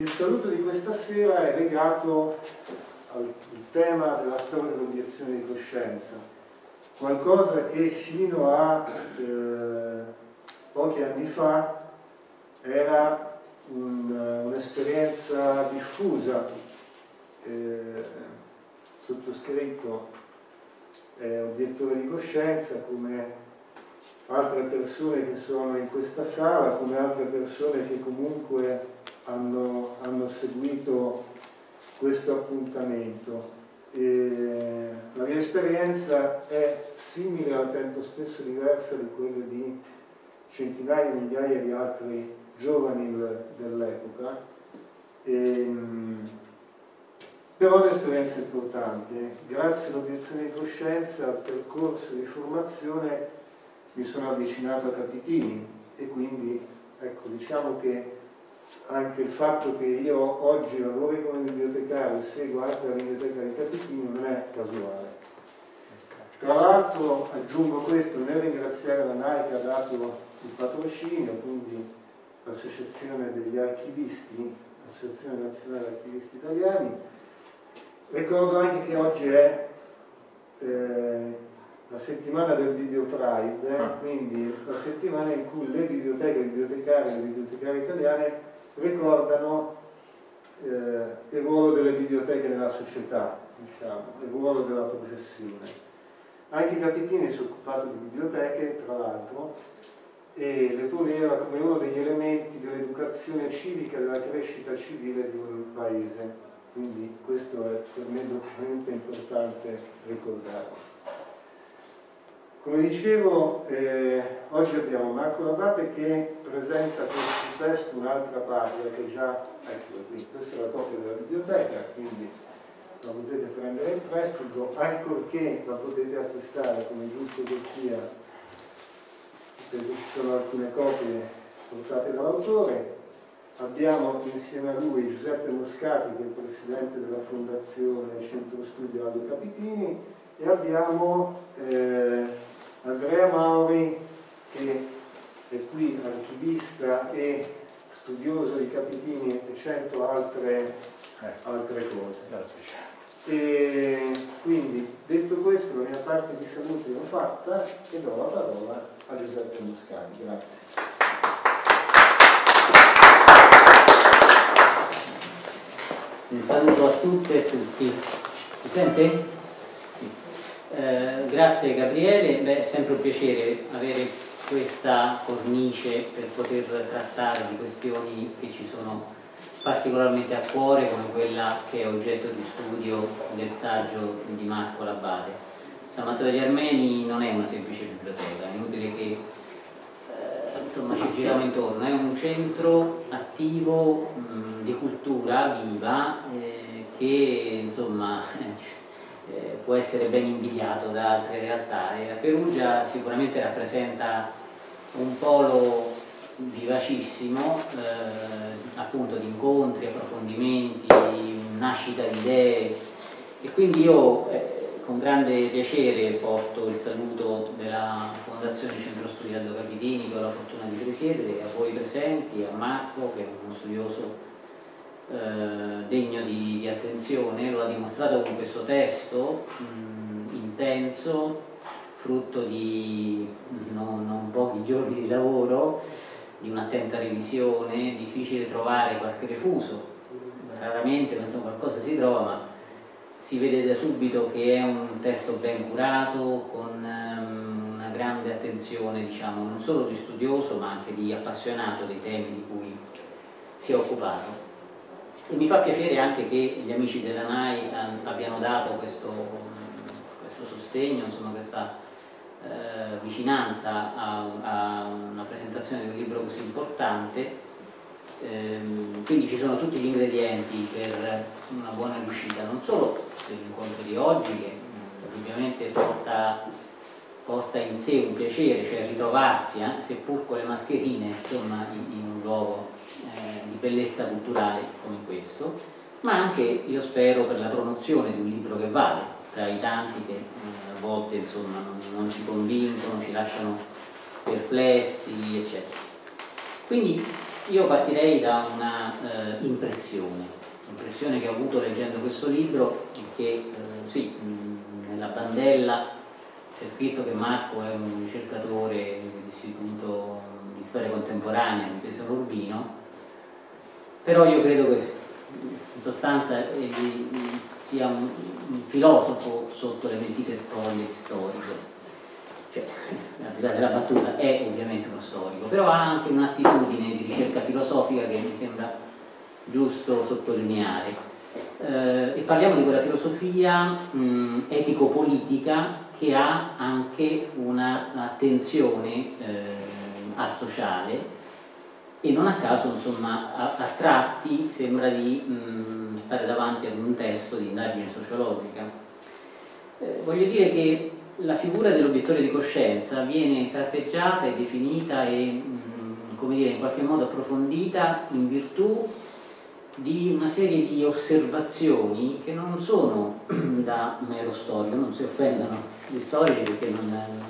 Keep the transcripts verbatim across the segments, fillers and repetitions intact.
Il saluto di questa sera è legato al tema della storia dell'obiezione di coscienza, qualcosa che fino a eh, pochi anni fa era un, un'esperienza diffusa. Eh, sottoscritto è obiettore di coscienza come altre persone che sono in questa sala, come altre persone che comunque hanno, hanno seguito questo appuntamento. E la mia esperienza è simile, al tempo stesso diversa di quelle di centinaia e migliaia di altri giovani dell'epoca, però è un'esperienza importante. Grazie all'obiezione di coscienza, al percorso di formazione, mi sono avvicinato a Capitini e quindi, ecco, diciamo che anche il fatto che io oggi lavori come bibliotecario e seguo anche la biblioteca di Capitini non è casuale. Tra l'altro aggiungo questo nel ringraziare la N A I che ha dato il patrocinio, quindi l'Associazione degli Archivisti, l'Associazione Nazionale Archivisti Italiani. Ricordo anche che oggi è eh, la settimana del Bibliopride, eh, quindi la settimana in cui le biblioteche, i bibliotecari e le bibliotecarie italiane ricordano eh, il ruolo delle biblioteche nella società, diciamo, il ruolo della professione. Anche Capitini si è occupato di biblioteche, tra l'altro, e le poneva come uno degli elementi dell'educazione civica e della crescita civile di un paese. Quindi questo è per me doppiomente importante ricordarlo. Come dicevo, eh, oggi abbiamo Marco Labate che presenta questo testo, un'altra pagina che già, eccola qui, questa è la copia della biblioteca, quindi la potete prendere in prestito, ancorché la potete acquistare come giusto che sia, perché ci sono alcune copie portate dall'autore. Abbiamo insieme a lui Giuseppe Moscati, che è il presidente della Fondazione Centro Studio Aldo Capitini, e abbiamo eh, Andrea Mauri, che è qui archivista e studioso di Capitini e cento altre, altre cose. E quindi, detto questo, la mia parte di saluti l'ho fatta e do la parola a Giuseppe Moscati. Grazie. Un saluto a tutte e tutti. Si sente? Sì. Eh, grazie Gabriele, beh, è sempre un piacere avere questa cornice per poter trattare di questioni che ci sono particolarmente a cuore, come quella che è oggetto di studio del saggio di Marco Labate. San Matteo degli Armeni non è una semplice biblioteca, è inutile che insomma ci giriamo intorno, è un centro attivo mh, di cultura viva eh, che insomma eh, può essere ben invidiato da altre realtà, e la Perugia sicuramente rappresenta un polo vivacissimo eh, appunto di incontri, approfondimenti, nascita di idee, e quindi io eh, con grande piacere porto il saluto della Fondazione Centro Studi Aldo Capitini, che ho la fortuna di presiedere, a voi presenti, a Marco, che è uno studioso eh, degno di, di attenzione, lo ha dimostrato con questo testo mh, intenso, frutto di non, non pochi giorni di lavoro, di un'attenta revisione. Difficile trovare qualche refuso, raramente insomma, qualcosa si trova, ma si vede da subito che è un testo ben curato, con um, una grande attenzione, diciamo, non solo di studioso ma anche di appassionato dei temi di cui si è occupato. E mi fa piacere anche che gli amici della N A I abbiano dato questo, questo sostegno, insomma, questa eh, vicinanza a, a una presentazione di un libro così importante. Quindi ci sono tutti gli ingredienti per una buona riuscita, non solo per l'incontro di oggi, che ovviamente porta, porta in sé un piacere, cioè ritrovarsi, eh, seppur con le mascherine, insomma, in, in un luogo eh, di bellezza culturale come questo, ma anche, io spero, per la promozione di un libro che vale, tra i tanti che eh, a volte insomma, non, non ci convincono, ci lasciano perplessi, eccetera. Quindi io partirei da una eh, impressione, impressione che ho avuto leggendo questo libro, che eh, sì, mh, nella bandella c'è scritto che Marco è un ricercatore dell'Istituto di Storia Contemporanea di Pesaro Urbino, però io credo che in sostanza egli sia un, un filosofo sotto le mentite spoglie storiche. Cioè, la verità della battuta, è ovviamente uno storico, però ha anche un'attitudine di ricerca filosofica che mi sembra giusto sottolineare. Eh, e parliamo di quella filosofia mh, etico-politica che ha anche un'attenzione eh, al sociale, e non a caso, insomma, a, a tratti sembra di mh, stare davanti ad un testo di indagine sociologica. Eh, voglio dire che la figura dell'obiettore di coscienza viene tratteggiata e definita e, mh, come dire, in qualche modo approfondita in virtù di una serie di osservazioni che non sono da mero storico, non si offendano gli storici perché non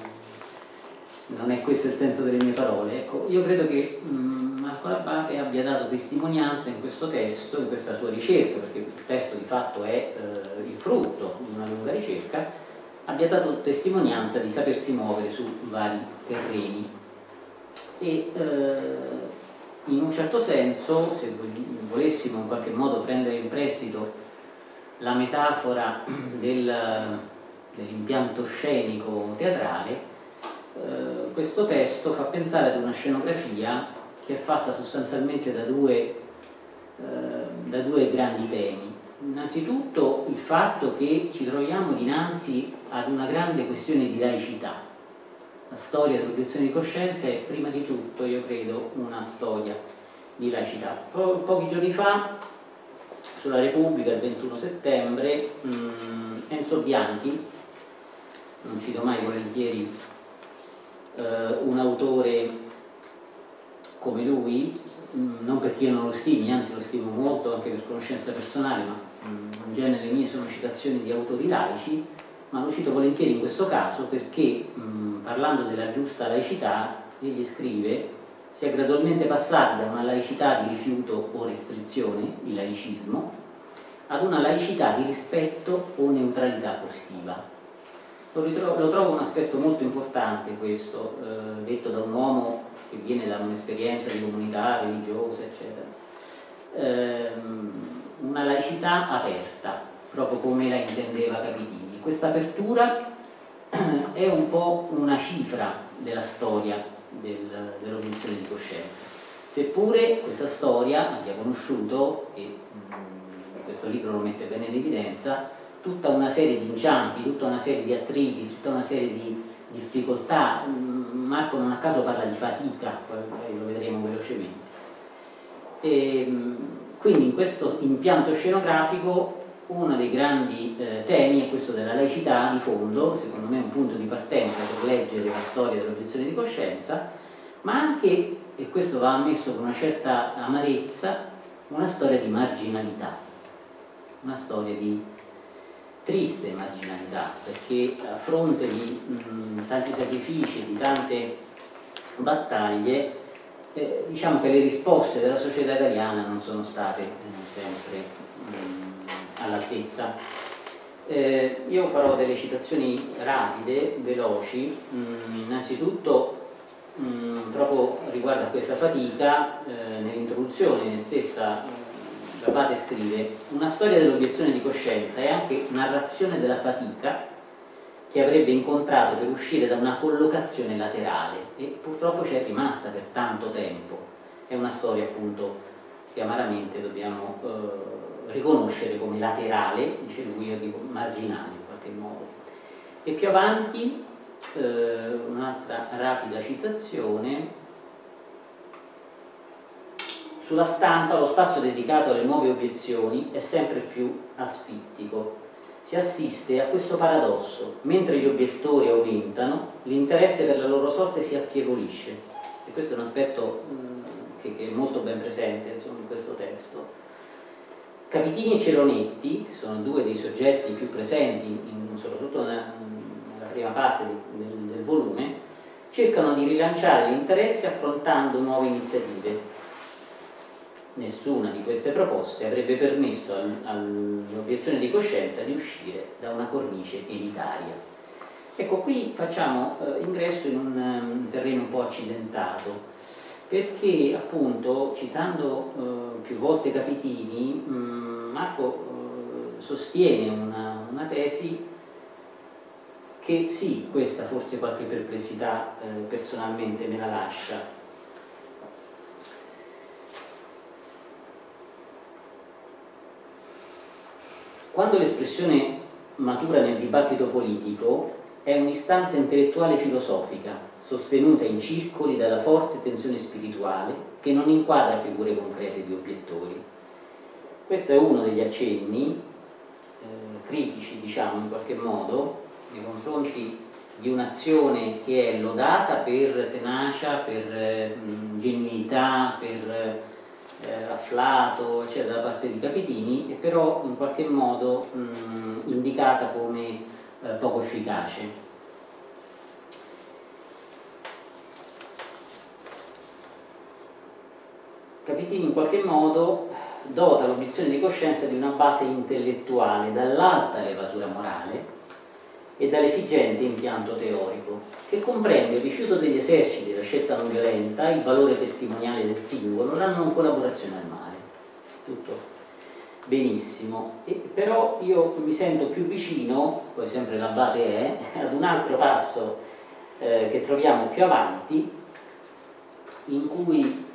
è, non è questo il senso delle mie parole. Ecco, io credo che mh, Marco Labate abbia dato testimonianza in questo testo, in questa sua ricerca, perché il testo di fatto è eh, il frutto di una lunga ricerca, abbia dato testimonianza di sapersi muovere su vari terreni e eh, in un certo senso, se volessimo in qualche modo prendere in prestito la metafora del, dell'impianto scenico teatrale, eh, questo testo fa pensare ad una scenografia che è fatta sostanzialmente da due, eh, da due grandi temi. Innanzitutto il fatto che ci troviamo dinanzi ad una grande questione di laicità. La storia dell'obiezione di coscienza è prima di tutto, io credo, una storia di laicità. Po pochi giorni fa, sulla Repubblica, il ventuno settembre, mh, Enzo Bianchi, non cito mai volentieri eh, un autore come lui, mh, non perché io non lo stimi, anzi lo stimo molto anche per conoscenza personale, ma mh, in genere le mie sono citazioni di autori laici, ma lo cito volentieri in questo caso perché, mh, parlando della giusta laicità, egli scrive: si è gradualmente passati da una laicità di rifiuto o restrizione, il laicismo, ad una laicità di rispetto o neutralità positiva. Lo, ritrovo, lo trovo un aspetto molto importante questo, eh, detto da un uomo che viene da un'esperienza di comunità religiosa, eccetera. Eh, una laicità aperta, proprio come la intendeva Capitini. Questa apertura è un po' una cifra della storia del, dell'obiezione di coscienza, seppure questa storia abbia conosciuto, e mh, questo libro lo mette bene in evidenza, tutta una serie di inciampi, tutta una serie di attriti, tutta una serie di difficoltà. Marco non a caso parla di fatica, poi lo vedremo velocemente. E, quindi in questo impianto scenografico uno dei grandi eh, temi è questo della laicità di fondo, secondo me è un punto di partenza per leggere la storia dell'obiezione di coscienza, ma anche, e questo va ammesso con una certa amarezza, una storia di marginalità, una storia di triste marginalità, perché a fronte di mh, tanti sacrifici e di tante battaglie, eh, diciamo che le risposte della società italiana non sono state eh, sempre mh, all'altezza. Eh, io farò delle citazioni rapide, veloci. Mm, innanzitutto, mm, proprio riguardo a questa fatica, eh, nell'introduzione stessa Labate scrive: una storia dell'obiezione di coscienza è anche narrazione della fatica che avrebbe incontrato per uscire da una collocazione laterale, e purtroppo ci è rimasta per tanto tempo. È una storia appunto che amaramente dobbiamo eh, riconoscere come laterale, dice lui, io dico marginale in qualche modo. E più avanti eh, un'altra rapida citazione: sulla stampa lo spazio dedicato alle nuove obiezioni è sempre più asfittico. Si assiste a questo paradosso: mentre gli obiettori aumentano, l'interesse per la loro sorte si affievolisce. E questo è un aspetto mh, che, che è molto ben presente, insomma, in questo testo. Capitini e Ceronetti, che sono due dei soggetti più presenti, in, soprattutto nella, nella prima parte del, del, del volume, cercano di rilanciare l'interesse approntando nuove iniziative. nessuna di queste proposte avrebbe permesso al, all'obiezione di coscienza di uscire da una cornice elitaria. Ecco, qui facciamo eh, ingresso in un, um, terreno un po' accidentato, perché appunto, citando eh, più volte Capitini, mh, Marco eh, sostiene una, una tesi che sì, questa forse qualche perplessità eh, personalmente me la lascia. Quando l'espressione matura nel dibattito politico è un'istanza intellettuale filosofica, sostenuta in circoli dalla forte tensione spirituale che non inquadra figure concrete di obiettori. Questo è uno degli accenni eh, critici, diciamo, in qualche modo, nei confronti di un'azione che è lodata per tenacia, per eh, genuinità, per eh, afflato, eccetera, da parte di Capitini, e però in qualche modo mh, indicata come eh, poco efficace. Capitini in qualche modo dota l'obiezione di coscienza di una base intellettuale dall'alta levatura morale e dall'esigente impianto teorico, che comprende il rifiuto degli eserciti, la scelta non violenta, il valore testimoniale del singolo, la non collaborazione al male. Tutto benissimo, e però io mi sento più vicino, poi sempre l'Abate è, ad un altro passo eh, che troviamo più avanti, in cui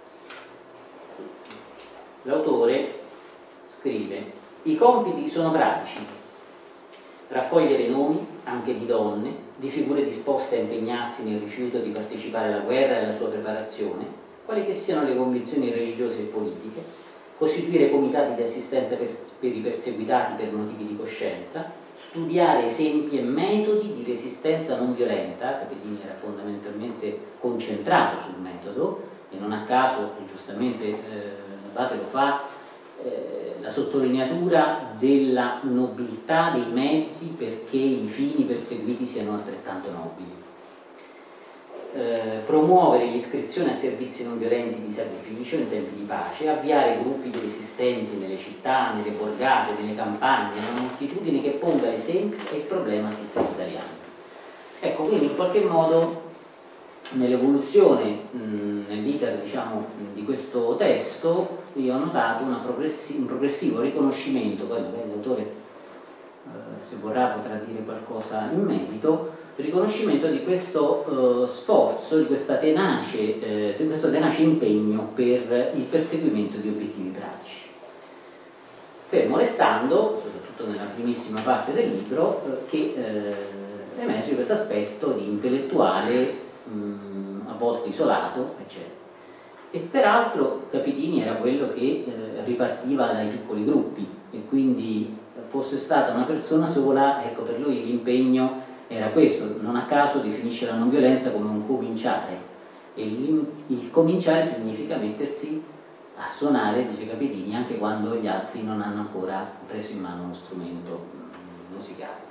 l'autore scrive: i compiti sono pratici, raccogliere nomi, anche di donne, di figure disposte a impegnarsi nel rifiuto di partecipare alla guerra e alla sua preparazione, quali che siano le convinzioni religiose e politiche, costituire comitati di assistenza per, per i perseguitati per motivi di coscienza, studiare esempi e metodi di resistenza non violenta. Capitini era fondamentalmente concentrato sul metodo, e non a caso, giustamente eh, l'Abate lo fa, eh, la sottolineatura della nobiltà dei mezzi perché i fini perseguiti siano altrettanto nobili. Eh, promuovere l'iscrizione a servizi non violenti di sacrificio in tempi di pace, avviare gruppi di resistenti nelle città, nelle borgate, nelle campagne, una moltitudine che ponga l'esempio e il problema a tutti gli italiani. Ecco, quindi in qualche modo nell'evoluzione, nell'iter diciamo, di questo testo, io ho notato una progressi un progressivo riconoscimento, poi magari l'autore eh, se vorrà potrà dire qualcosa in merito, riconoscimento di questo eh, sforzo, di, questa tenace, eh, di questo tenace impegno per il perseguimento di obiettivi pratici, fermo restando, soprattutto nella primissima parte del libro, eh, che eh, emerge questo aspetto di intellettuale mh, a volte isolato, eccetera. E peraltro Capitini era quello che eh, ripartiva dai piccoli gruppi, e quindi fosse stata una persona sola, ecco, per lui l'impegno era questo. Non a caso definisce la non violenza come un cominciare, e il, il cominciare significa mettersi a suonare, dice Capitini, anche quando gli altri non hanno ancora preso in mano uno strumento musicale.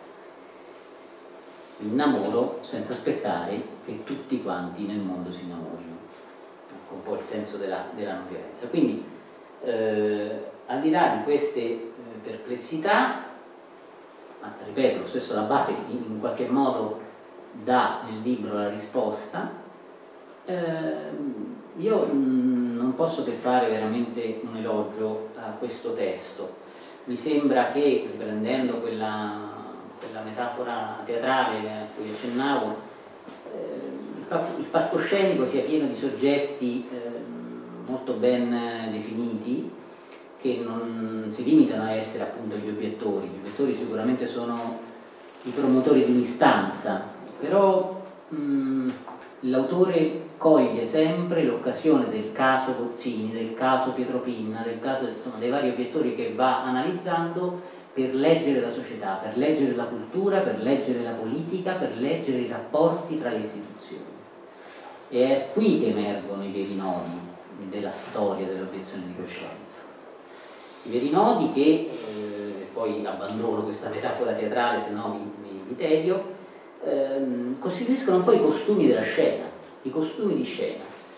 Innamoro senza aspettare che tutti quanti nel mondo si innamorino. Ecco un po' il senso della, della non violenza. Quindi eh, al di là di queste eh, perplessità, ma ripeto, lo stesso l'Abate in, in qualche modo dà nel libro la risposta, eh, io mh, non posso che fare veramente un elogio a questo testo. Mi sembra che, riprendendo quella, quella metafora teatrale a cui accennavo, eh, il palcoscenico sia pieno di soggetti eh, molto ben definiti, che non si limitano a essere appunto gli obiettori. Gli obiettori sicuramente sono i promotori di un'istanza, però l'autore coglie sempre l'occasione del caso Gozzini, del caso Pietro Pinna, del caso insomma, dei vari obiettori che va analizzando, per leggere la società, per leggere la cultura, per leggere la politica, per leggere i rapporti tra le istituzioni. E è qui che emergono i veri nodi della storia dell'obiezione di coscienza. I veri nodi che, eh, poi abbandono questa metafora teatrale, se no vi, vi, vi tedio, ehm, costituiscono poi i costumi della scena, i costumi di scena.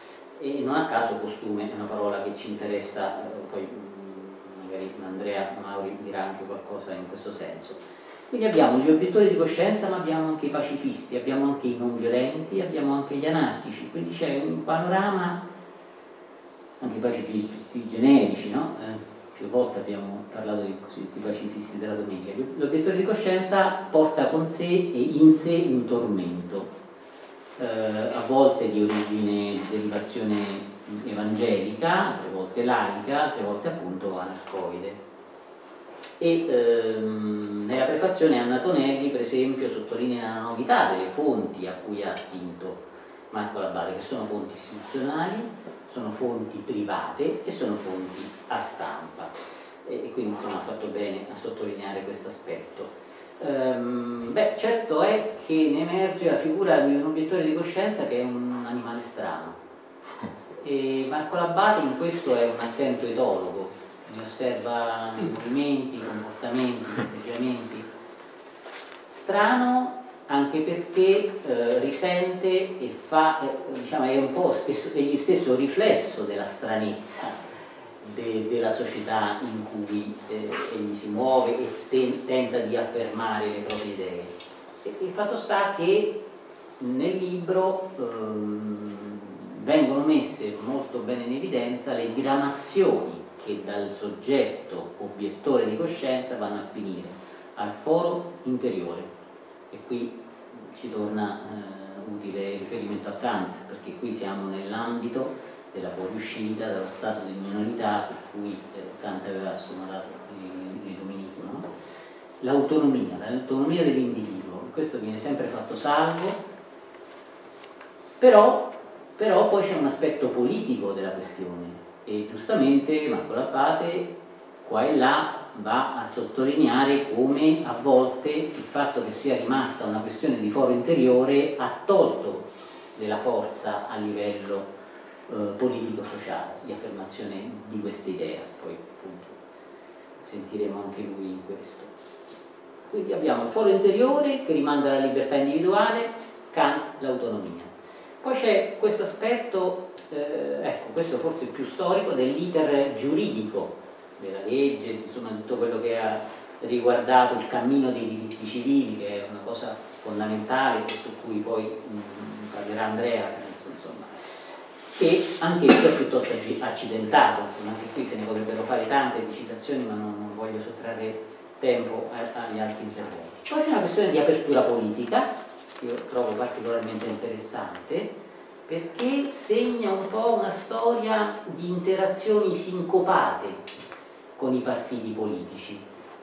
e non a caso costume è una parola che ci interessa, poi magari Andrea Mauri dirà anche qualcosa in questo senso. Quindi abbiamo gli obiettori di coscienza, ma abbiamo anche i pacifisti, abbiamo anche i non violenti, abbiamo anche gli anarchici, quindi c'è un panorama, anche i pacifisti generici, no? Eh, più volte abbiamo parlato di cosiddetti pacifisti della domenica. L'obiettore di coscienza porta con sé e in sé un tormento, eh, a volte di origine, di derivazione evangelica, altre volte laica, altre volte appunto anarcoide. E ehm, nella prefazione Anna Tonelli, per esempio, sottolinea la novità delle fonti a cui ha attinto Marco Labate, che sono fonti istituzionali, sono fonti private e sono fonti a stampa. E, e quindi insomma ha fatto bene a sottolineare questo aspetto. Ehm, beh, certo è che ne emerge la figura di un obiettore di coscienza che è un animale strano. E Marco Labate in questo è un attento etologo, ne osserva movimenti, comportamenti, atteggiamenti. Strano anche perché eh, risente e fa, eh, diciamo, è un po' stesso, egli stesso riflesso della stranezza de, della società in cui eh, egli si muove e ten, tenta di affermare le proprie idee. E il fatto sta che nel libro ehm, vengono messe molto bene in evidenza le diramazioni che dal soggetto obiettore di coscienza vanno a finire al foro interiore. E qui ci torna eh, utile il riferimento a Kant, perché qui siamo nell'ambito della fuoriuscita dallo stato di minorità per cui eh, Kant aveva assomato l'illuminismo, no? L'autonomia, l'autonomia dell'individuo, questo viene sempre fatto salvo, però, però poi c'è un aspetto politico della questione e giustamente Marco Labate qua e là va a sottolineare come a volte il fatto che sia rimasta una questione di foro interiore ha tolto della forza a livello eh, politico-sociale di affermazione di questa idea. Poi appunto sentiremo anche lui in questo. Quindi abbiamo il foro interiore che rimanda alla libertà individuale, Kant l'autonomia. Poi c'è questo aspetto, eh, ecco, questo forse più storico, dell'iter giuridico della legge, insomma tutto quello che ha riguardato il cammino dei diritti civili, che è una cosa fondamentale su cui poi mh, parlerà Andrea, penso, insomma, e anche questo è piuttosto accidentato, insomma, anche qui se ne potrebbero fare tante di citazioni, ma non, non voglio sottrarre tempo a, agli altri interventi. Poi c'è una questione di apertura politica, che io trovo particolarmente interessante, perché segna un po' una storia di interazioni sincopate con i partiti politici.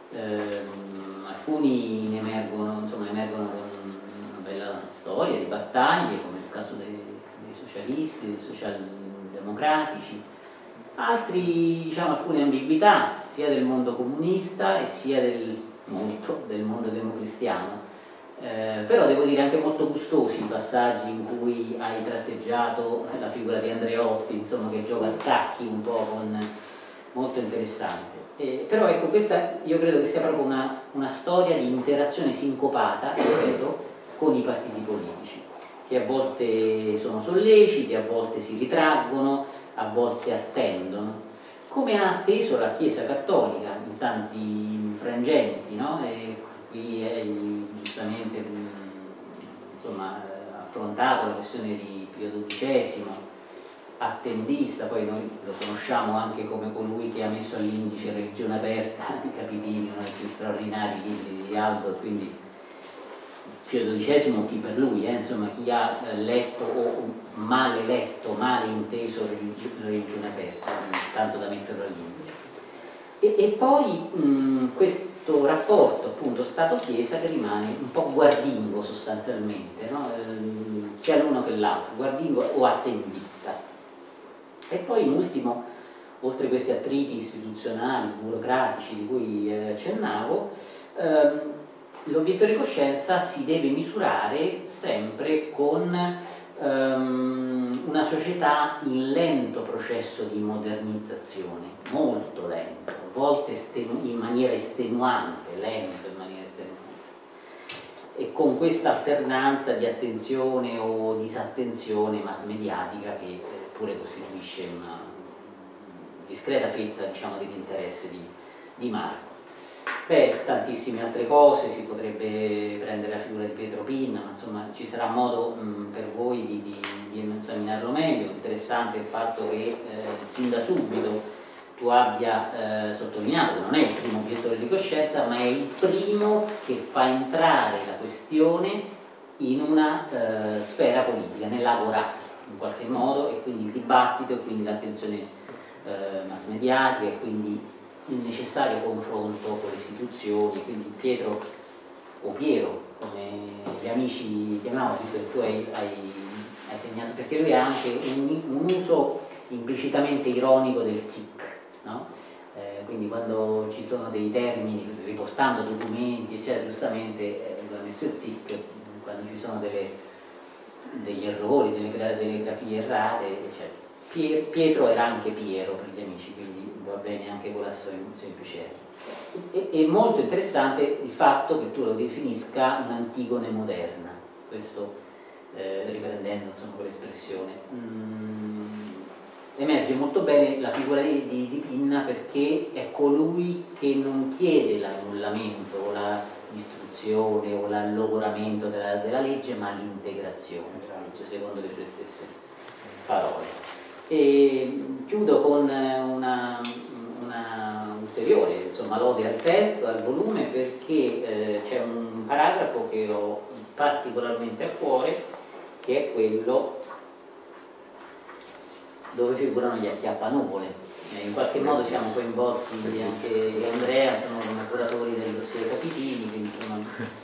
Ehm, alcuni ne emergono, insomma, emergono con una bella storia di battaglie, come il caso dei, dei socialisti, dei socialdemocratici, altri, diciamo, alcune ambiguità, sia del mondo comunista e sia del, molto, del mondo democristiano. Eh, però devo dire anche molto gustosi i passaggi in cui hai tratteggiato la figura di Andreotti, insomma, che gioca a scacchi un po' con... molto interessante. Eh, però ecco, questa io credo che sia proprio una, una storia di interazione sincopata, ripeto, con i partiti politici, che a volte sono solleciti, a volte si ritraggono, a volte attendono, come ha atteso la Chiesa Cattolica in tanti frangenti, no? E qui è giustamente insomma, affrontato la questione di Pio dodicesimo, attendista, poi noi lo conosciamo anche come colui che ha messo all'indice Religione Aperta di Capitini, uno dei più straordinari libri di Aldo, quindi Pio dodicesimo chi per lui, eh? Insomma, chi ha letto o male letto, male inteso Religione Aperta, tanto da metterlo all'indice. E, e poi mh, questo rapporto appunto Stato-Chiesa che rimane un po' guardingo sostanzialmente, no? ehm, sia l'uno che l'altro, guardingo o attendista. E poi in ultimo, oltre a questi attriti istituzionali, burocratici di cui eh, accennavo, ehm, l'obiettore di coscienza si deve misurare sempre con ehm, una società in lento processo di modernizzazione, molto lento, a volte in maniera estenuante, lento in maniera estenuante. E con questa alternanza di attenzione o disattenzione mass mediatica che eppure costituisce una discreta fetta, diciamo, dell'interesse di, di Marco. Beh, tantissime altre cose, si potrebbe prendere la figura di Pietro Pinna, ma insomma ci sarà modo mh, per voi di, di, di esaminarlo meglio. Interessante il fatto che eh, sin da subito tu abbia eh, sottolineato che non è il primo obiettore di coscienza, ma è il primo che fa entrare la questione in una eh, sfera politica, nell'agorà in qualche modo, e quindi il dibattito, e quindi l'attenzione eh, mass mediatica, e quindi il necessario confronto con le istituzioni. Quindi Pietro, o Piero, come gli amici chiamavano, visto che tu hai, hai, hai segnato, perché lui ha anche un, un uso implicitamente ironico del Z I C, no? Eh, quindi quando ci sono dei termini, riportando documenti, eccetera, giustamente eh, lo ha messo il Z I C, quando ci sono delle, degli errori, delle, delle grafie errate, eccetera. Pietro era anche Piero per gli amici, quindi va bene anche con la semplice R. È molto interessante il fatto che tu lo definisca un'Antigone moderna, questo eh, riprendendo insomma quell'espressione. Mm, emerge molto bene la figura di, di, di Pinna, perché è colui che non chiede l'annullamento o la distruzione o l'allogoramento della, della legge, ma l'integrazione, esatto, secondo le sue stesse parole. E chiudo con una, una ulteriore insomma, lode al testo, al volume, perché eh, c'è un paragrafo che ho particolarmente a cuore, che è quello dove figurano gli acchiappanuvole. Eh, in qualche modo siamo coinvolti anche Andrea, sono come curatori del dossier Capitini, quindi insomma,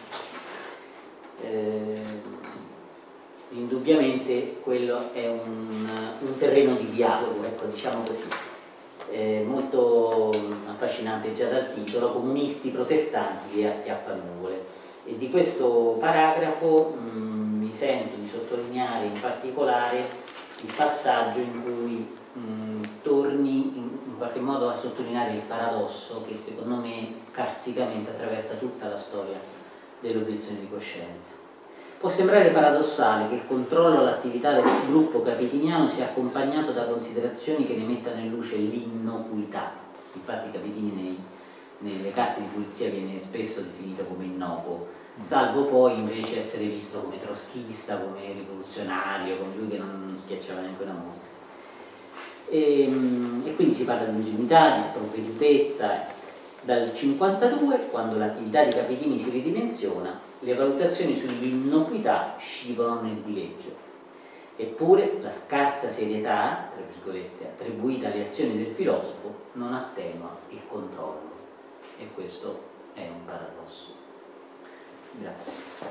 eh, indubbiamente quello è un, un terreno di dialogo, ecco, diciamo così, eh, molto affascinante già dal titolo, Comunisti protestanti e acchiappanuvole. E di questo paragrafo mh, mi sento di sottolineare in particolare il passaggio in cui mh, torni in, in qualche modo a sottolineare il paradosso che secondo me carsicamente attraversa tutta la storia dell'obiezione di coscienza. Può sembrare paradossale che il controllo all'attività del gruppo capitiniano sia accompagnato da considerazioni che ne mettano in luce l'innocuità. Infatti Capitini nei, nelle carte di pulizia viene spesso definito come innocuo, salvo poi invece essere visto come troschista, come rivoluzionario, come lui che non schiacciava neanche una mosca. E, e quindi si parla di ingenuità, di sprovvedutezza. Dal cinquantadue, quando l'attività di Capitini si ridimensiona, le valutazioni sull'innocuità scivolano nel dileggio. Eppure la scarsa serietà, tra virgolette, attribuita alle azioni del filosofo non attenua il controllo. E questo è un paradosso. Grazie.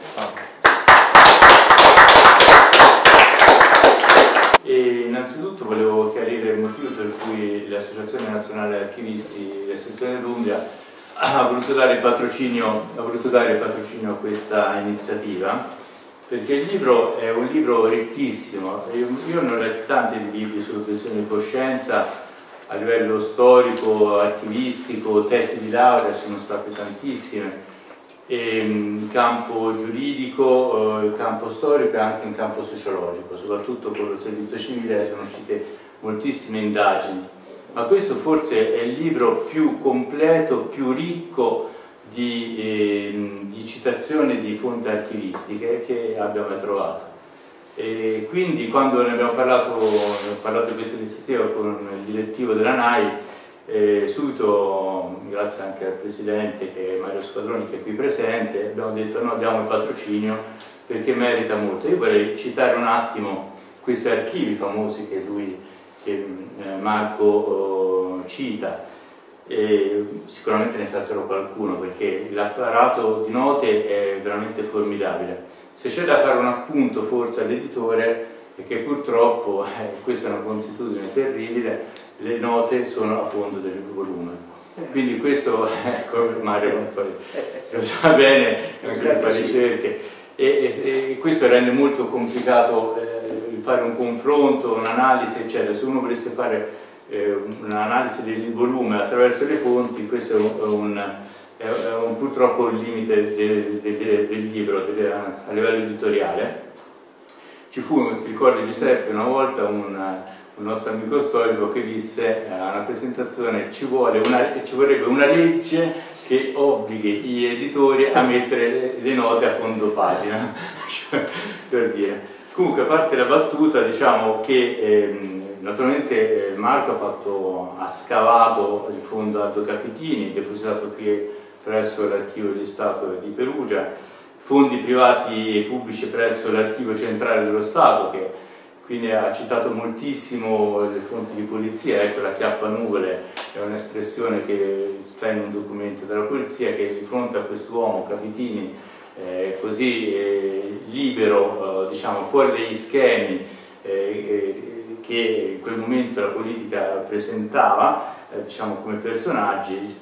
E innanzitutto volevo chiarire il motivo per cui l'Associazione Nazionale Archivisti e Sezione d'Umbria ha voluto dare il patrocinio, ha voluto dare il patrocinio a questa iniziativa, perché il libro è un libro ricchissimo. Io, io ne ho letti tanti libri sull'obiezione di coscienza a livello storico, archivistico, tesi di laurea, sono state tantissime, e, in campo giuridico, in campo storico e anche in campo sociologico, soprattutto con il servizio civile sono uscite moltissime indagini. Ma questo forse è il libro più completo, più ricco di, eh, di citazioni di fonti archivistiche che abbiamo mai trovato. E quindi quando ne abbiamo parlato, ne ho parlato di questa iniziativa con il direttivo della N A I, eh, subito, grazie anche al Presidente che è Mario Squadroni che è qui presente, abbiamo detto no, diamo il patrocinio perché merita molto. Io vorrei citare un attimo questi archivi famosi che lui che eh, Marco eh, cita, e sicuramente ne salterò qualcuno perché l'apparato di note è veramente formidabile. Se c'è da fare un appunto forse all'editore è che purtroppo, eh, questa è una consuetudine terribile, le note sono a fondo del volume. Quindi questo, ecco, Mario poi lo sa bene, anche lui fa ricerche, e, e, e questo rende molto complicato eh, fare un confronto, un'analisi, eccetera. Se uno volesse fare eh, un'analisi del volume attraverso le fonti, questo è un, un, è un purtroppo il limite del, del, del libro del, a livello editoriale. Ci fu, ti ricordi Giuseppe, una volta un, un nostro amico storico che disse a una presentazione ci, vuole una, ci vorrebbe una legge che obblighi gli editori a mettere le, le note a fondo pagina, per dire. Comunque, a parte la battuta, diciamo che ehm, naturalmente eh, Marco ha, fatto, ha scavato il fondo Aldo Capitini, depositato qui presso l'Archivio di Stato di Perugia, fondi privati e pubblici presso l'Archivio Centrale dello Stato, che quindi ha citato moltissimo le fonti di polizia. Ecco, la chiappa nuvole è un'espressione che sta in un documento della polizia, che di fronte a quest'uomo Capitini eh, così eh, libero, eh, diciamo fuori dagli schemi eh, eh, che in quel momento la politica presentava, eh, diciamo come personaggi,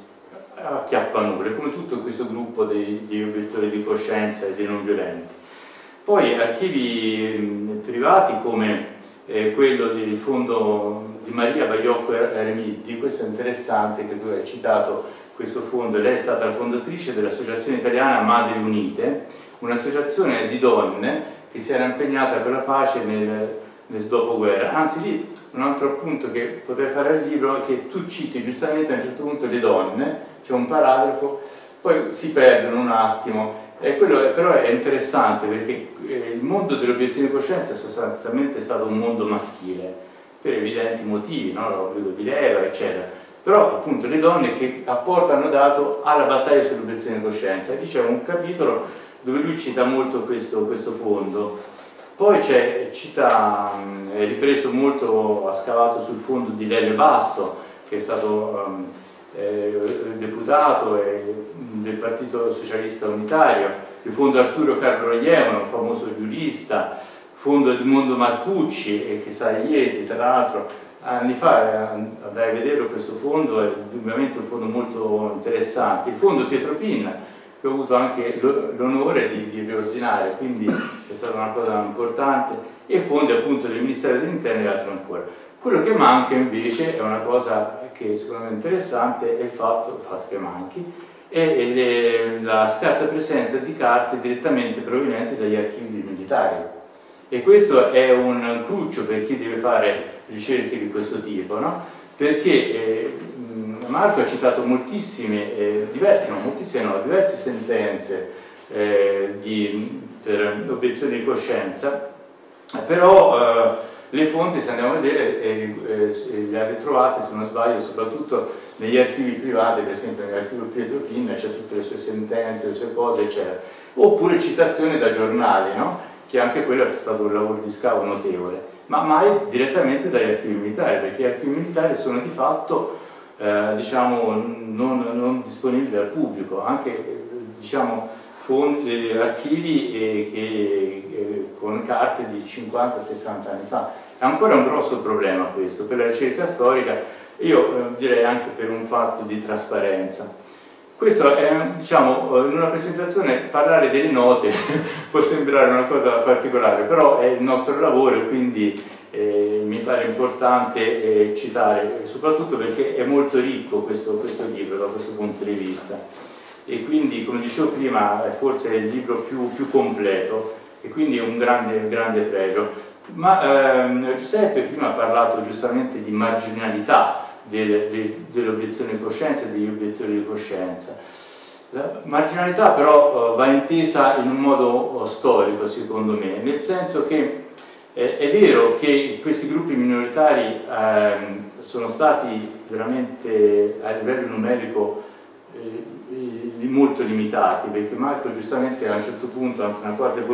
a chiappa nuvole, come tutto questo gruppo dei, degli obiettori di coscienza e dei non violenti. Poi archivi mh, privati come eh, quello del fondo di Maria Baiocco Eremiti, questo è interessante che tu hai citato questo fondo, lei è stata la fondatrice dell'Associazione Italiana Madri Unite, un'associazione di donne che si era impegnata per la pace nel, nel dopoguerra. Anzi, lì un altro appunto che potrei fare al libro è che tu citi giustamente a un certo punto le donne, c'è un paragrafo, poi si perdono un attimo. E quello però è interessante perché il mondo dell'obiezione di coscienza è sostanzialmente stato un mondo maschile, per evidenti motivi, no? L'obbligo di leva, eccetera. Però appunto le donne che apporto hanno dato alla battaglia sull'obiezione di coscienza. E lì c'è un capitolo dove lui cita molto questo, questo fondo. Poi c'è, cita, è ripreso molto, ha scavato sul fondo di Lelio Basso, che è stato um, eh, deputato e, del Partito Socialista Unitario, il fondo Arturo Carlo Rogliano, un famoso giurista, fondo Edmondo Marcucci, eh, che sa Iesi, tra l'altro anni fa andai a vedere questo fondo, è ovviamente un fondo molto interessante. Il fondo Pietro Pinna, che ho avuto anche l'onore di, di riordinare, quindi è stata una cosa importante, e fondi appunto del Ministero dell'Interno e altro ancora. Quello che manca invece è una cosa che secondo me è interessante, è il fatto, il fatto che manchi, è le, la scarsa presenza di carte direttamente provenienti dagli archivi militari. E questo è un cruccio per chi deve fare ricerche di questo tipo, no? Perché eh, Marco ha citato moltissime, eh, diverse, no, moltissime no, diverse sentenze eh, di, per obiezione di coscienza, però eh, le fonti, se andiamo a vedere, eh, eh, le ha ritrovate, se non sbaglio, soprattutto negli archivi privati, per esempio nell'archivio Pietro Pinna c'è tutte le sue sentenze, le sue cose, eccetera. Oppure citazioni da giornali, no? Che anche quello è stato un lavoro di scavo notevole, ma mai direttamente dagli archivi militari, perché gli archivi militari sono di fatto eh, diciamo, non, non disponibili al pubblico, anche diciamo, fondi, archivi eh, che, eh, con carte di cinquanta sessanta anni fa. È ancora un grosso problema questo per la ricerca storica, io eh, direi anche per un fatto di trasparenza. Questo è, diciamo, in una presentazione parlare delle note può sembrare una cosa particolare, però è il nostro lavoro e quindi eh, mi pare importante eh, citare, soprattutto perché è molto ricco questo, questo libro da questo punto di vista. E quindi, come dicevo prima, forse è il libro più, più completo e quindi è un grande, grande pregio. Ma ehm, Giuseppe prima ha parlato giustamente di marginalità dell'obiezione di coscienza e degli obiettori di coscienza. La marginalità però va intesa in un modo storico, secondo me, nel senso che eh, è vero che questi gruppi minoritari eh, sono stati veramente a livello numerico eh, molto limitati, perché Marco giustamente a un certo punto, anche una parte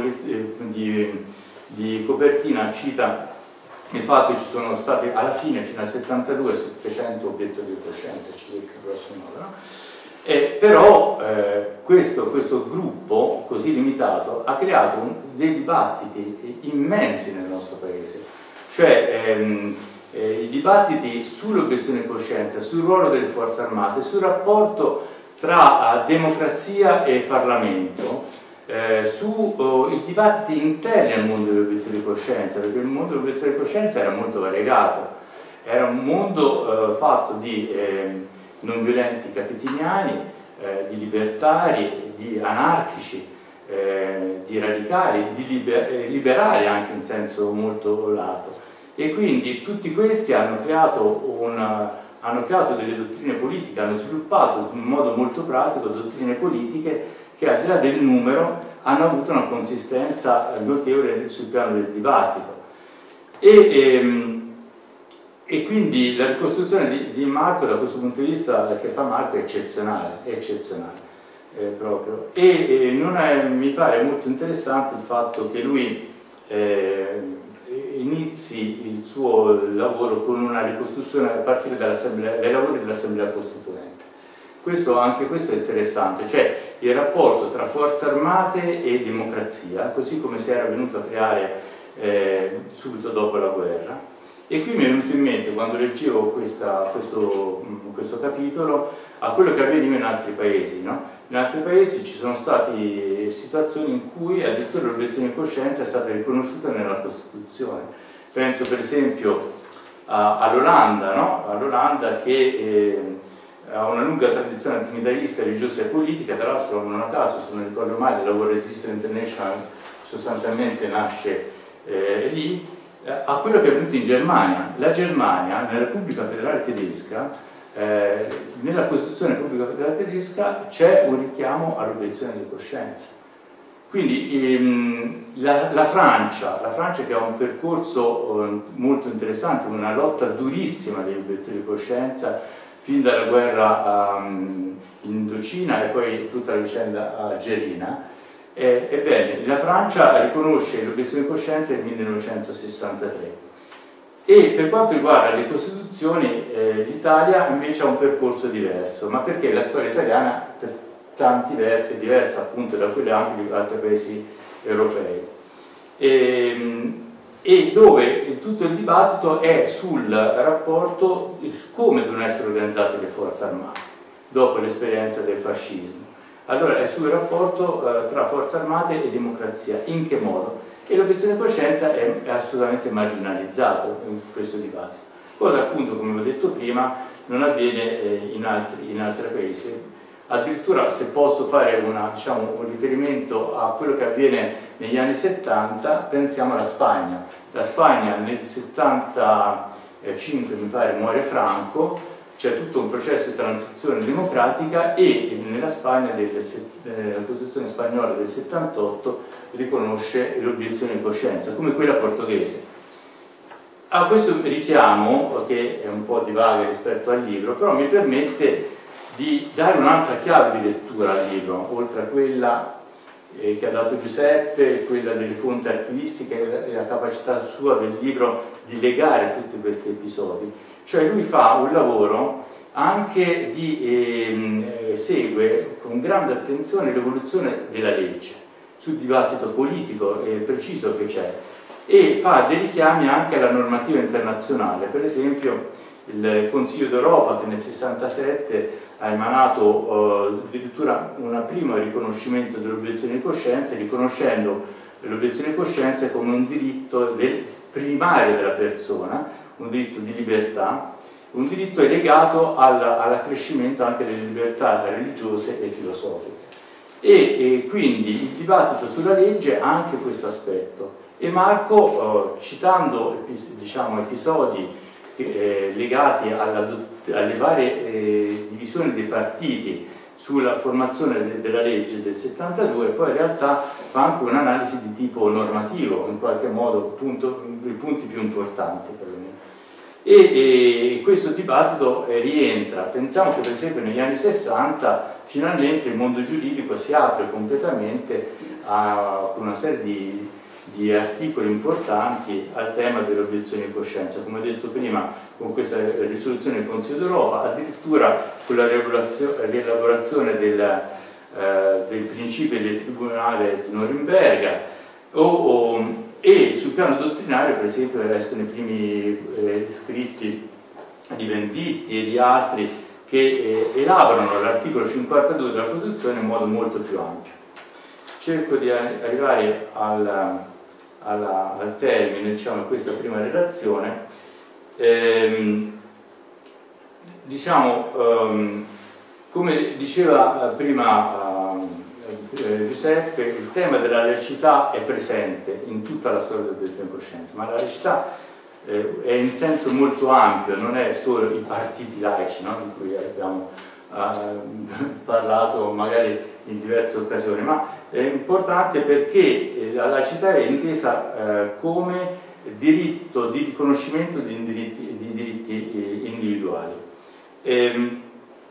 di, di copertina, cita il fatto che ci sono stati alla fine, fino al settantadue, settecento obiettori di coscienza circa, grosso modo, no? E però eh, questo, questo gruppo così limitato ha creato un, dei dibattiti immensi nel nostro paese, cioè ehm, eh, i dibattiti sull'obiezione di coscienza, sul ruolo delle forze armate, sul rapporto tra democrazia e Parlamento, Eh, su oh, i dibattiti interni al mondo dell'obiettivo di coscienza, perché il mondo dell'obiettivo di coscienza era molto variegato, era un mondo eh, fatto di eh, non violenti capitiniani, eh, di libertari, di anarchici, eh, di radicali, di liber eh, liberali anche in senso molto lato. e quindi tutti questi hanno creato, una, hanno creato delle dottrine politiche, hanno sviluppato in modo molto pratico dottrine politiche che al di là del numero hanno avuto una consistenza notevole sul piano del dibattito. E, ehm, e quindi la ricostruzione di, di Marco da questo punto di vista che fa Marco è eccezionale, è eccezionale eh, proprio. E, e non è, mi pare molto interessante il fatto che lui eh, inizi il suo lavoro con una ricostruzione a partire dai lavori dell'Assemblea Costituente. Questo, anche questo è interessante, cioè il rapporto tra forze armate e democrazia, così come si era venuto a creare eh, subito dopo la guerra. E qui mi è venuto in mente, quando leggevo questa, questo, questo capitolo, a quello che avveniva in altri paesi, no? In altri paesi ci sono state situazioni in cui addirittura l'obiezione di coscienza è stata riconosciuta nella Costituzione. Penso per esempio all'Olanda, no? All'Olanda che eh, ha una lunga tradizione antimilitarista, religiosa e politica, tra l'altro non a caso, se non ricordo male, la War Resistance International sostanzialmente nasce eh, lì, eh, a quello che è avvenuto in Germania. La Germania, nella Repubblica Federale Tedesca, eh, nella Costituzione Repubblica Federale Tedesca c'è un richiamo all'obiezione di coscienza. Quindi ehm, la, la, Francia, la Francia che ha un percorso eh, molto interessante, una lotta durissima degli obiettivi di coscienza, fin dalla guerra um, in Indocina e poi tutta la vicenda algerina. Eh, ebbene, la Francia riconosce l'obiezione di coscienza nel millenovecentosessantatré e per quanto riguarda le Costituzioni eh, l'Italia invece ha un percorso diverso, ma perché la storia italiana per tanti versi è diversa appunto da quelle anche di altri paesi europei. E, e dove tutto il dibattito è sul rapporto su come devono essere organizzate le forze armate dopo l'esperienza del fascismo. Allora è sul rapporto eh, tra forze armate e democrazia, in che modo? E l'obiezione di coscienza è, è assolutamente marginalizzato in questo dibattito, cosa appunto, come ho detto prima, non avviene eh, in, altri, in altri paesi. Addirittura, se posso fare una, diciamo, un riferimento a quello che avviene negli anni settanta, pensiamo alla Spagna. La Spagna nel settantacinque, mi pare, muore Franco, c'è tutto un processo di transizione democratica e nella Spagna, della Costituzione spagnola del settantotto, riconosce l'obiezione di coscienza, come quella portoghese. A questo richiamo, che è un po' divaga rispetto al libro, però mi permette di dare un'altra chiave di lettura al libro, oltre a quella eh, che ha dato Giuseppe, quella delle fonti archivistiche e la capacità sua del libro di legare tutti questi episodi. Cioè lui fa un lavoro anche di eh, segue con grande attenzione l'evoluzione della legge, sul dibattito politico eh, preciso che c'è, e fa dei richiami anche alla normativa internazionale. Per esempio il Consiglio d'Europa, che nel sessantasette ha emanato eh, addirittura un primo riconoscimento dell'obiezione di coscienza, riconoscendo l'obiezione di coscienza come un diritto del, primario della persona, un diritto di libertà, un diritto legato all'accrescimento anche delle libertà religiose e filosofiche. E, e quindi il dibattito sulla legge ha anche questo aspetto. E Marco, eh, citando diciamo, episodi Eh, legati alla, alle varie eh, divisioni dei partiti sulla formazione de, della legge del settantadue, poi in realtà fa anche un'analisi di tipo normativo, in qualche modo punto, i punti più importanti perlomeno. E, e questo dibattito eh, rientra, pensiamo che per esempio negli anni sessanta finalmente il mondo giuridico si apre completamente a una serie di di articoli importanti al tema dell'obiezione di coscienza, come ho detto prima con questa risoluzione del Consiglio d'Europa, addirittura con la rielaborazione del, eh, del principio del Tribunale di Norimberga o, o, e sul piano dottrinario per esempio escono i primi eh, scritti di Venditti e di altri che eh, elaborano l'articolo cinquantadue della Costituzione in modo molto più ampio. Cerco di arrivare al Alla, al termine, diciamo, di questa prima relazione. Ehm, diciamo, ehm, come diceva prima eh, Giuseppe, il tema della laicità è presente in tutta la storia dell'obiezione di coscienza, ma la laicità eh, è in senso molto ampio, non è solo i partiti laici, no? Di cui abbiamo eh, parlato magari in diverse occasioni, ma è importante perché la laicità è intesa eh, come diritto di riconoscimento di diritti, di diritti eh, individuali. Ehm,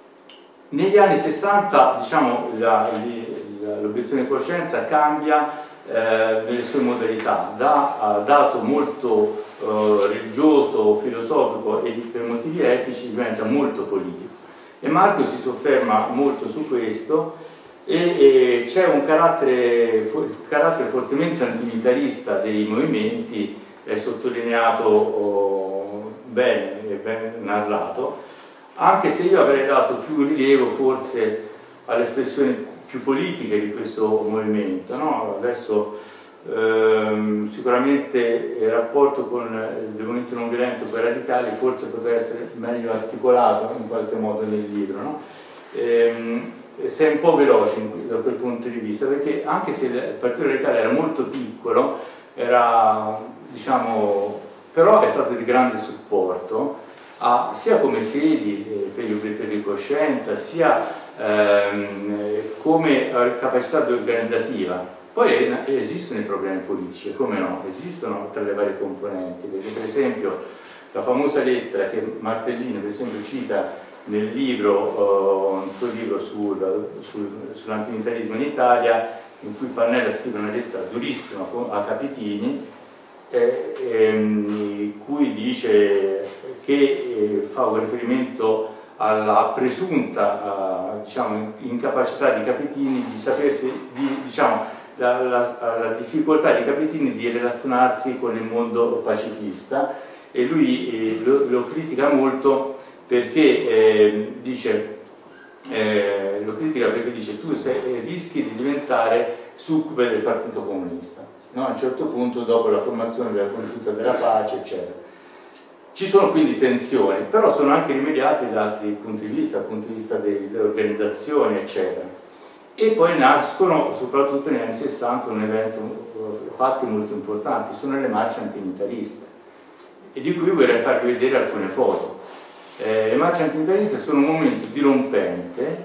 negli anni sessanta, diciamo, l'obiezione di coscienza cambia eh, nelle sue modalità, da dato molto eh, religioso, filosofico e per motivi etici diventa molto politico. E Marco si sofferma molto su questo e, e c'è un carattere, carattere fortemente antimilitarista dei movimenti, è sottolineato oh, bene e ben narrato, anche se io avrei dato più rilievo forse alle espressioni più politiche di questo movimento, no? Adesso ehm, sicuramente il rapporto con il movimento non violento per radicali forse potrebbe essere meglio articolato in qualche modo nel libro, no? Ehm, sei un po' veloce in, da quel punto di vista, perché anche se il partito radicale era molto piccolo, era, diciamo, però è stato di grande supporto a, sia come sedi eh, per gli obiettivi di coscienza, sia ehm, come capacità organizzativa. Poi eh, esistono i problemi politici, come no? Esistono tra le varie componenti, perché per esempio la famosa lettera che Martellino per esempio cita nel libro, uh, un suo libro sul, sul, sull'antimilitarismo in Italia, in cui Pannella scrive una lettera durissima a Capitini, eh, ehm, in cui dice che eh, fa un riferimento alla presunta uh, diciamo, incapacità di Capitini di sapersi, di, diciamo, la, la, la difficoltà di Capitini di relazionarsi con il mondo pacifista, e lui eh, lo, lo critica molto perché eh, dice, eh, lo critica perché dice tu sei, eh, rischi di diventare succube del Partito Comunista, no? A un certo punto, dopo la formazione della Consulta della Pace, eccetera. Ci sono quindi tensioni, però sono anche rimediate da altri punti di vista, dal punto di vista delle organizzazioni, eccetera. E poi nascono, soprattutto negli anni sessanta, un evento, fatti molto importanti, sono le marce antimilitariste, e di cui vorrei farvi vedere alcune foto. Eh, le marce antimilitariste sono un momento dirompente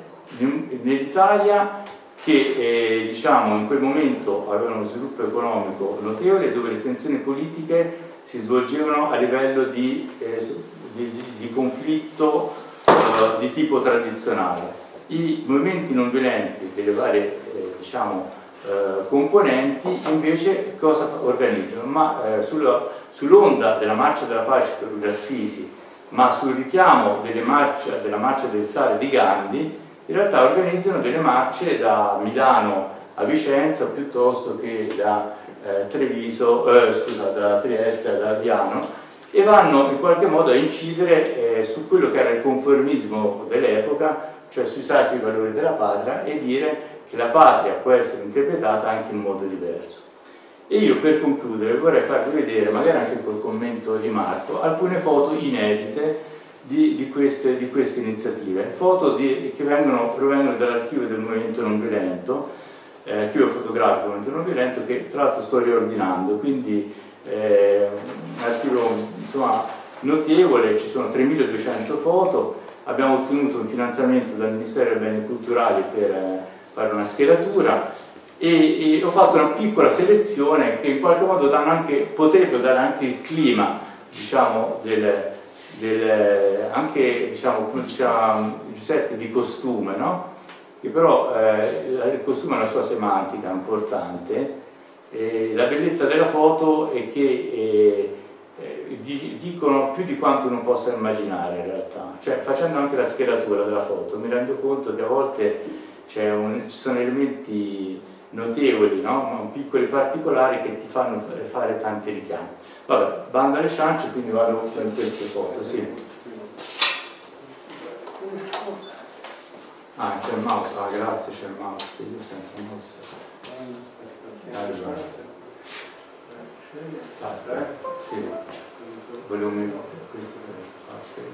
nell'Italia che eh, diciamo, in quel momento aveva uno sviluppo economico notevole, dove le tensioni politiche si svolgevano a livello di, eh, di, di, di conflitto eh, di tipo tradizionale. I movimenti non violenti delle varie eh, diciamo, eh, componenti invece cosa organizzano? Ma eh, sull'onda della marcia della pace per Assisi, ma sul richiamo delle marce, della marcia del sale di Gandhi, in realtà organizzano delle marce da Milano a Vicenza piuttosto che da eh, Treviso, eh, scusa, da Trieste ad Aviano, e vanno in qualche modo a incidere eh, su quello che era il conformismo dell'epoca, cioè sui sacri valori della patria, e dire che la patria può essere interpretata anche in modo diverso. E io per concludere vorrei farvi vedere, magari anche col commento di Marco, alcune foto inedite di, di, queste, di queste iniziative, foto di, che vengono, provengono dall'archivio del Movimento Non Violento, eh, archivio fotografico del Movimento Non Violento, che tra l'altro sto riordinando, quindi eh, un archivio insomma, notevole, ci sono tremiladuecento foto, abbiamo ottenuto un finanziamento dal Ministero dei Beni Culturali per eh, fare una scheratura, e, e ho fatto una piccola selezione che in qualche modo danno anche, potrebbero dare anche il clima, diciamo, del, del, anche, diciamo, come diceva Giuseppe, di costume, no? Che però eh, il costume ha una sua semantica importante, e la bellezza della foto è che eh, eh, dicono più di quanto uno possa immaginare in realtà, cioè facendo anche la scheratura della foto mi rendo conto che a volte un, ci sono elementi notevoli, no? Piccoli particolari che ti fanno fare tanti richiami. Vabbè, bando alle ciance, quindi vado per queste foto, sì. Ah, c'è il mouse, ah grazie, c'è il mouse, io senza mouse. Allora. Aspetta, sì, volevo mettere questo per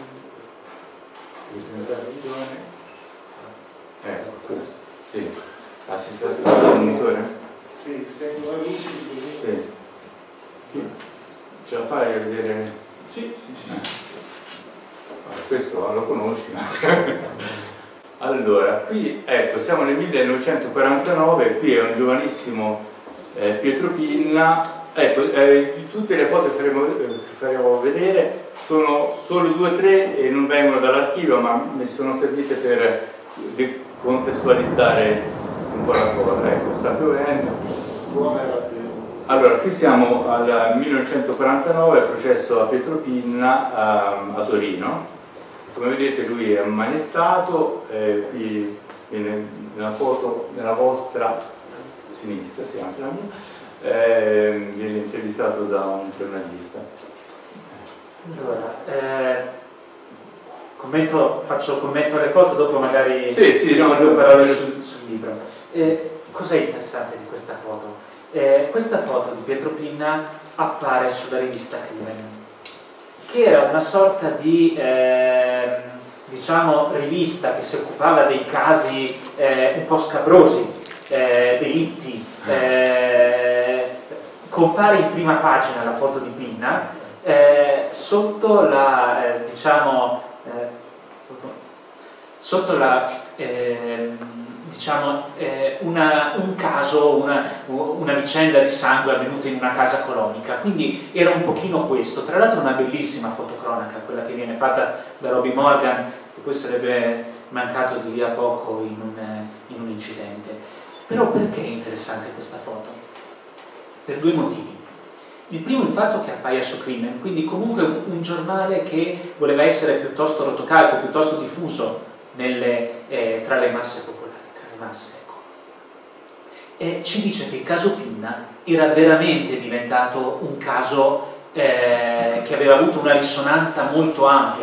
presentazione. Ecco, questo, sì. Ah, si sta scrivendo il monitor? Sì, spengo la luce. Sì. Ce la fai a vedere? Sì, sì, sì. Eh. Questo lo conosci. Allora, qui ecco, siamo nel millenovecentoquarantanove, qui è un giovanissimo eh, Pietro Pinna. Ecco, eh, tutte le foto che faremo, eh, faremo vedere sono solo due o tre e non vengono dall'archivio, ma mi sono servite per contestualizzare un po' la cosa. Ecco, sta piovendo. Allora, qui siamo al millenovecentoquarantanove, processo a Pietro Pinna a, a Torino. Come vedete lui è ammanettato, eh, qui viene nella foto nella vostra sinistra, sì, anche la mia, eh, viene intervistato da un giornalista. Allora, eh, commento, faccio commento alle foto, dopo magari sì, sì, no, due no, parole no, sul, sul libro. Eh, Cos'è interessante di questa foto? Eh, questa foto di Pietro Pinna appare sulla rivista Crimen, che era una sorta di eh, diciamo rivista che si occupava dei casi eh, un po' scabrosi, eh, delitti. Eh, compare in prima pagina la foto di Pinna eh, sotto la eh, diciamo eh, sotto la eh, diciamo eh, una, un caso, una, una vicenda di sangue avvenuta in una casa colonica, quindi era un pochino questo. Tra l'altro una bellissima fotocronaca, quella che viene fatta da Robbie Morgan, che poi sarebbe mancato di lì a poco in un, in un incidente. Però perché è interessante questa foto? Per due motivi. Il primo, il fatto che appaia su Crimen, quindi comunque un, un giornale che voleva essere piuttosto rotocalco, piuttosto diffuso nelle, eh, tra le masse popolari. Masse, ecco. E ci dice che il caso Pinna era veramente diventato un caso eh, che aveva avuto una risonanza molto ampia.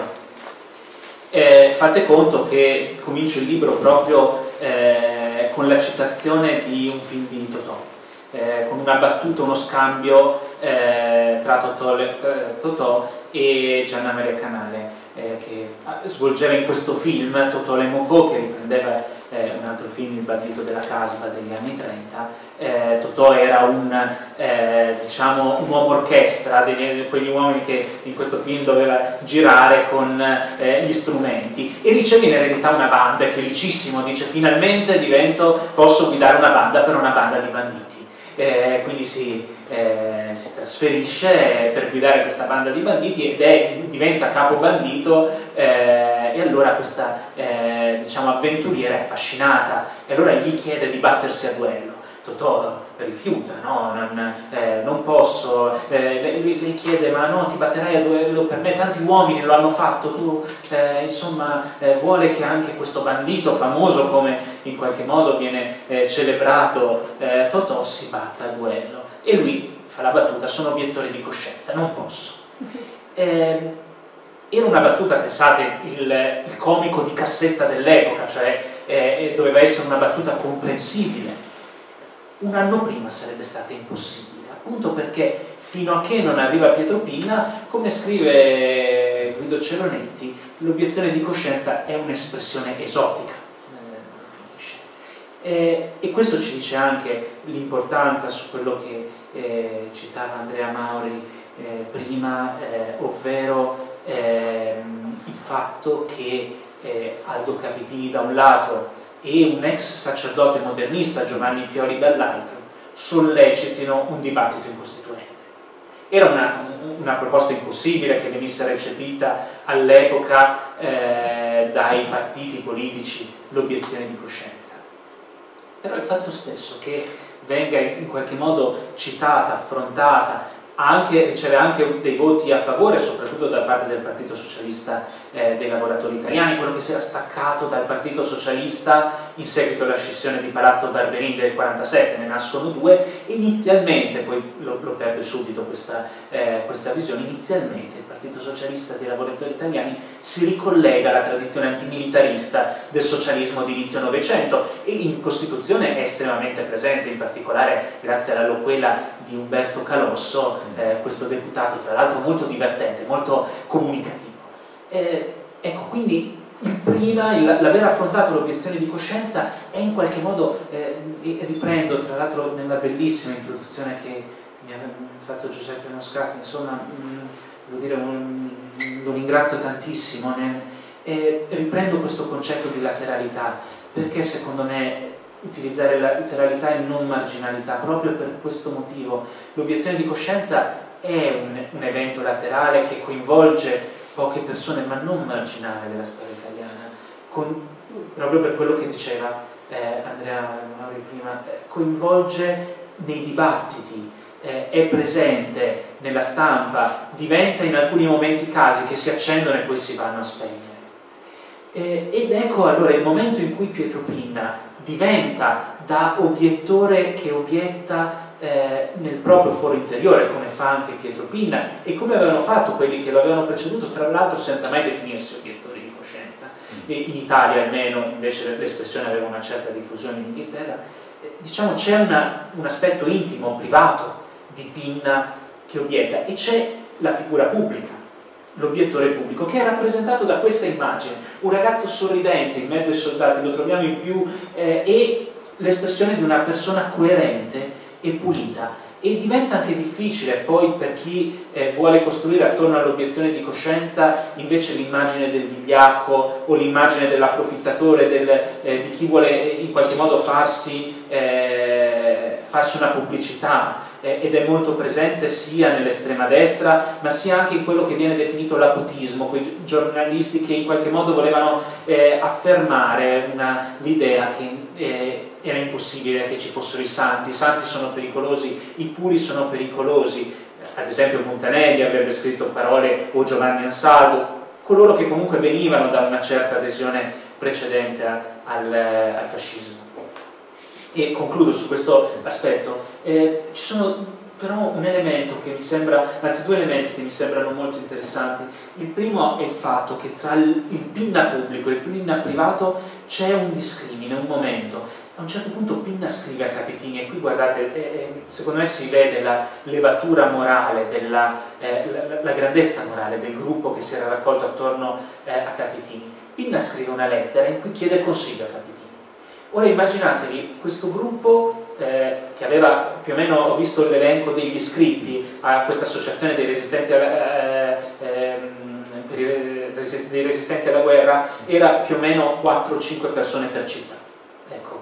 Eh, fate conto che comincio il libro proprio eh, con la citazione di un film di Totò, eh, con una battuta, uno scambio eh, tra Totò, Totò e Gianna Maria Canale, eh, che svolgeva in questo film Totò le Mocò, che riprendeva Eh, un altro film, Il bandito della Casba, degli anni trenta. eh, Totò era un, eh, diciamo, un uomo orchestra, degli, quegli uomini che in questo film doveva girare con eh, gli strumenti, e riceve in eredità una banda, è felicissimo, dice finalmente divento, posso guidare una banda per una banda di banditi. Eh, quindi si, eh, si trasferisce per guidare questa banda di banditi ed è, diventa capo bandito, eh, e allora questa eh, diciamo avventuriera è affascinata e allora gli chiede di battersi a duello. Totò rifiuta, no, non, eh, non posso, eh, lei, lei chiede ma no, ti batterai a duello per me, tanti uomini lo hanno fatto, tu eh, insomma eh, vuole che anche questo bandito famoso, come in qualche modo viene eh, celebrato eh, Totò, si batta a duello, e lui fa la battuta: sono obiettore di coscienza, non posso. Eh, era una battuta, pensate, il, il comico di cassetta dell'epoca, cioè eh, doveva essere una battuta comprensibile. Un anno prima sarebbe stata impossibile, appunto perché fino a che non arriva Pietro Pinna, come scrive Guido Ceronetti, l'obiezione di coscienza è un'espressione esotica, eh, e questo ci dice anche l'importanza su quello che eh, citava Andrea Mauri eh, prima, eh, ovvero eh, il fatto che eh, Aldo Capitini da un lato e un ex sacerdote modernista, Giovanni Pioli, dall'altro, sollecitino un dibattito in Costituente. Era una, una proposta impossibile che venisse recepita all'epoca eh, dai partiti politici, l'obiezione di coscienza. Però il fatto stesso che venga in qualche modo citata, affrontata, anche, riceve anche dei voti a favore, soprattutto da parte del Partito Socialista eh, dei Lavoratori Italiani, quello che si era staccato dal Partito Socialista in seguito alla scissione di Palazzo Barberini del quarantasette, ne nascono due, inizialmente, poi lo, lo perde subito questa, eh, questa visione, inizialmente il Partito Socialista dei Lavoratori Italiani si ricollega alla tradizione antimilitarista del socialismo di inizio Novecento, e in Costituzione è estremamente presente, in particolare grazie alla loquela di Umberto Calosso, eh, questo deputato tra l'altro molto divertente, molto comunicativo. Eh, ecco, quindi il prima, l'aver affrontato l'obiezione di coscienza è in qualche modo, eh, riprendo tra l'altro nella bellissima introduzione che mi ha fatto Giuseppe Moscati, insomma, mh, devo dire, un, lo ringrazio tantissimo. Nel, e riprendo questo concetto di lateralità, perché secondo me utilizzare la lateralità e non marginalità, proprio per questo motivo. L'obiezione di coscienza è un, un evento laterale che coinvolge poche persone, ma non marginale della storia italiana, con, proprio per quello che diceva eh, Andrea Mauri prima, eh, coinvolge nei dibattiti, eh, è presente nella stampa, diventa in alcuni momenti casi che si accendono e poi si vanno a spegnere. Eh, ed ecco allora il momento in cui Pietro Pinna diventa da obiettore che obietta eh, nel proprio foro interiore, come fa anche Pietro Pinna e come avevano fatto quelli che lo avevano preceduto, tra l'altro senza mai definirsi obiettori di coscienza. E in Italia almeno invece l'espressione aveva una certa diffusione, in Inghilterra. Eh, diciamo c'è un aspetto intimo, privato di Pinna che obietta, e c'è la figura pubblica, l'obiettore pubblico, che è rappresentato da questa immagine, un ragazzo sorridente in mezzo ai soldati, lo troviamo in più, eh, e l'espressione di una persona coerente e pulita. E diventa anche difficile poi per chi eh, vuole costruire attorno all'obiezione di coscienza invece l'immagine del vigliacco o l'immagine dell'approfittatore, del, eh, di chi vuole in qualche modo farsi, eh, farsi una pubblicità, eh, ed è molto presente sia nell'estrema destra ma sia anche in quello che viene definito l'apotismo, quei giornalisti che in qualche modo volevano eh, affermare l'idea che eh, era impossibile che ci fossero i santi, i santi sono pericolosi, i puri sono pericolosi. Ad esempio Montanelli avrebbe scritto parole, o Giovanni Ansaldo, coloro che comunque venivano da una certa adesione precedente a, al, al fascismo. E concludo su questo aspetto. Eh, ci sono però un elemento che mi sembra, anzi due elementi che mi sembrano molto interessanti. Il primo è il fatto che tra il, il Pinna pubblico e il Pinna privato c'è un discrimine, un momento. A un certo punto Pinna scrive a Capitini, e qui guardate, eh, secondo me si vede la levatura morale, della, eh, la, la grandezza morale del gruppo che si era raccolto attorno eh, a Capitini. Pinna scrive una lettera in cui chiede consiglio a Capitini. Ora immaginatevi questo gruppo eh, che aveva più o meno, ho visto l'elenco degli iscritti a questa associazione dei resistenti alla, eh, eh, dei resistenti alla guerra, era più o meno quattro o cinque persone per città. Ecco,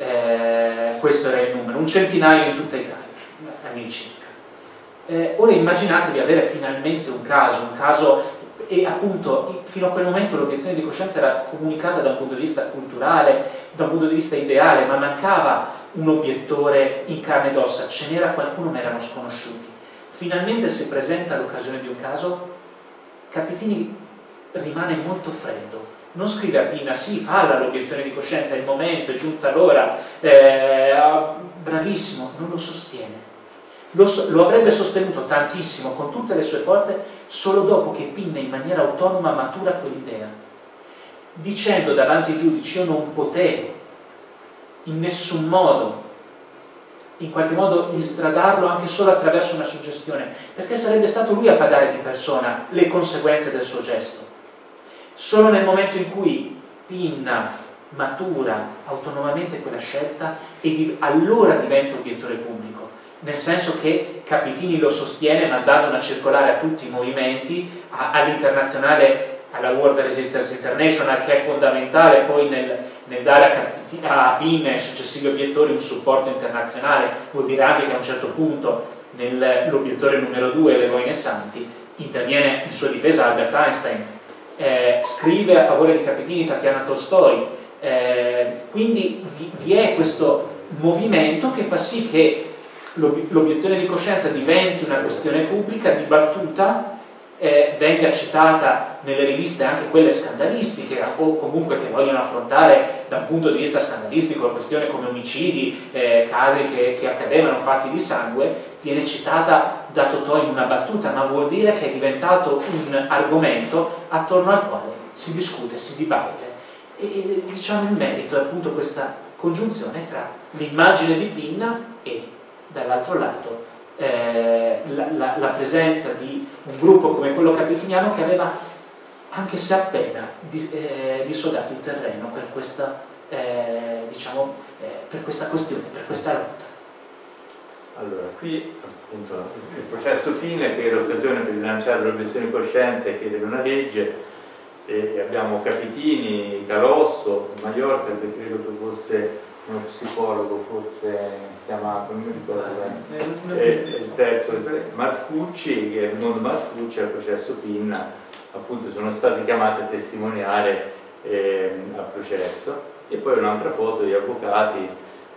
eh, questo era il numero, un centinaio in tutta Italia, all'incirca. Eh, ora immaginatevi avere finalmente un caso, un caso, e appunto fino a quel momento l'obiezione di coscienza era comunicata da un punto di vista culturale, da un punto di vista ideale, ma mancava un obiettore in carne ed ossa, ce n'era qualcuno ma erano sconosciuti. Finalmente si presenta l'occasione di un caso, Capitini rimane molto freddo, non scrive a Pinna, sì, falla l'obiezione di coscienza, è il momento, è giunta l'ora, eh, bravissimo, non lo sostiene. Lo, lo avrebbe sostenuto tantissimo, con tutte le sue forze, solo dopo che Pinna in maniera autonoma matura quell'idea, dicendo davanti ai giudici: io non potevo in nessun modo, in qualche modo, instradarlo anche solo attraverso una suggestione, perché sarebbe stato lui a pagare di persona le conseguenze del suo gesto. Solo nel momento in cui Pinna matura autonomamente quella scelta, e di, allora diventa obiettore pubblico, nel senso che Capitini lo sostiene mandando una circolare a tutti i movimenti, all'internazionale, alla World Resistance International, che è fondamentale poi nel, nel dare a, a Pinna e ai successivi obiettori un supporto internazionale. Vuol dire anche che a un certo punto l'obiettore numero due, Levoine Santi, interviene in sua difesa Albert Einstein, eh, scrive a favore di Capitini Tatiana Tolstoi, eh, quindi vi, vi è questo movimento che fa sì che l'obiezione di coscienza diventi una questione pubblica, dibattuta, eh, venga citata nelle riviste anche quelle scandalistiche o comunque che vogliono affrontare da un punto di vista scandalistico questioni come omicidi, eh, casi che, che accadevano, fatti di sangue, viene citata da Totò in una battuta, ma vuol dire che è diventato un argomento attorno al quale si discute, si dibatte. E, e diciamo il merito è appunto questa congiunzione tra l'immagine di Pinna e dall'altro lato eh, la, la, la presenza di un gruppo come quello capitiniano che aveva, anche se appena, di, eh, dissodato il terreno per questa, eh, diciamo, eh, per questa questione, per questa lotta. Allora, qui appunto il processo Pin, che è l'occasione per rilanciare l'obiezione di coscienza e chiedere una legge, e abbiamo Capitini, Carosso, Maiorca, che credo che fosse uno psicologo, forse chiamato, non mi ricordo bene, e il terzo Marcucci, che è il mondo Marcucci al processo Pin, appunto sono stati chiamati a testimoniare eh, al processo. E poi un'altra foto di avvocati,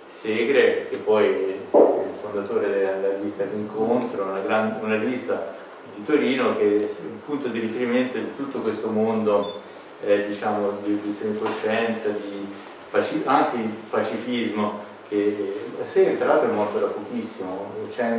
Segre, che poi è il fondatore della rivista L'Incontro, una, gran, una rivista di Torino che è il punto di riferimento di tutto questo mondo eh, diciamo di obiezione di coscienza, di paci antipacifismo, che Segre tra l'altro è morto da pochissimo,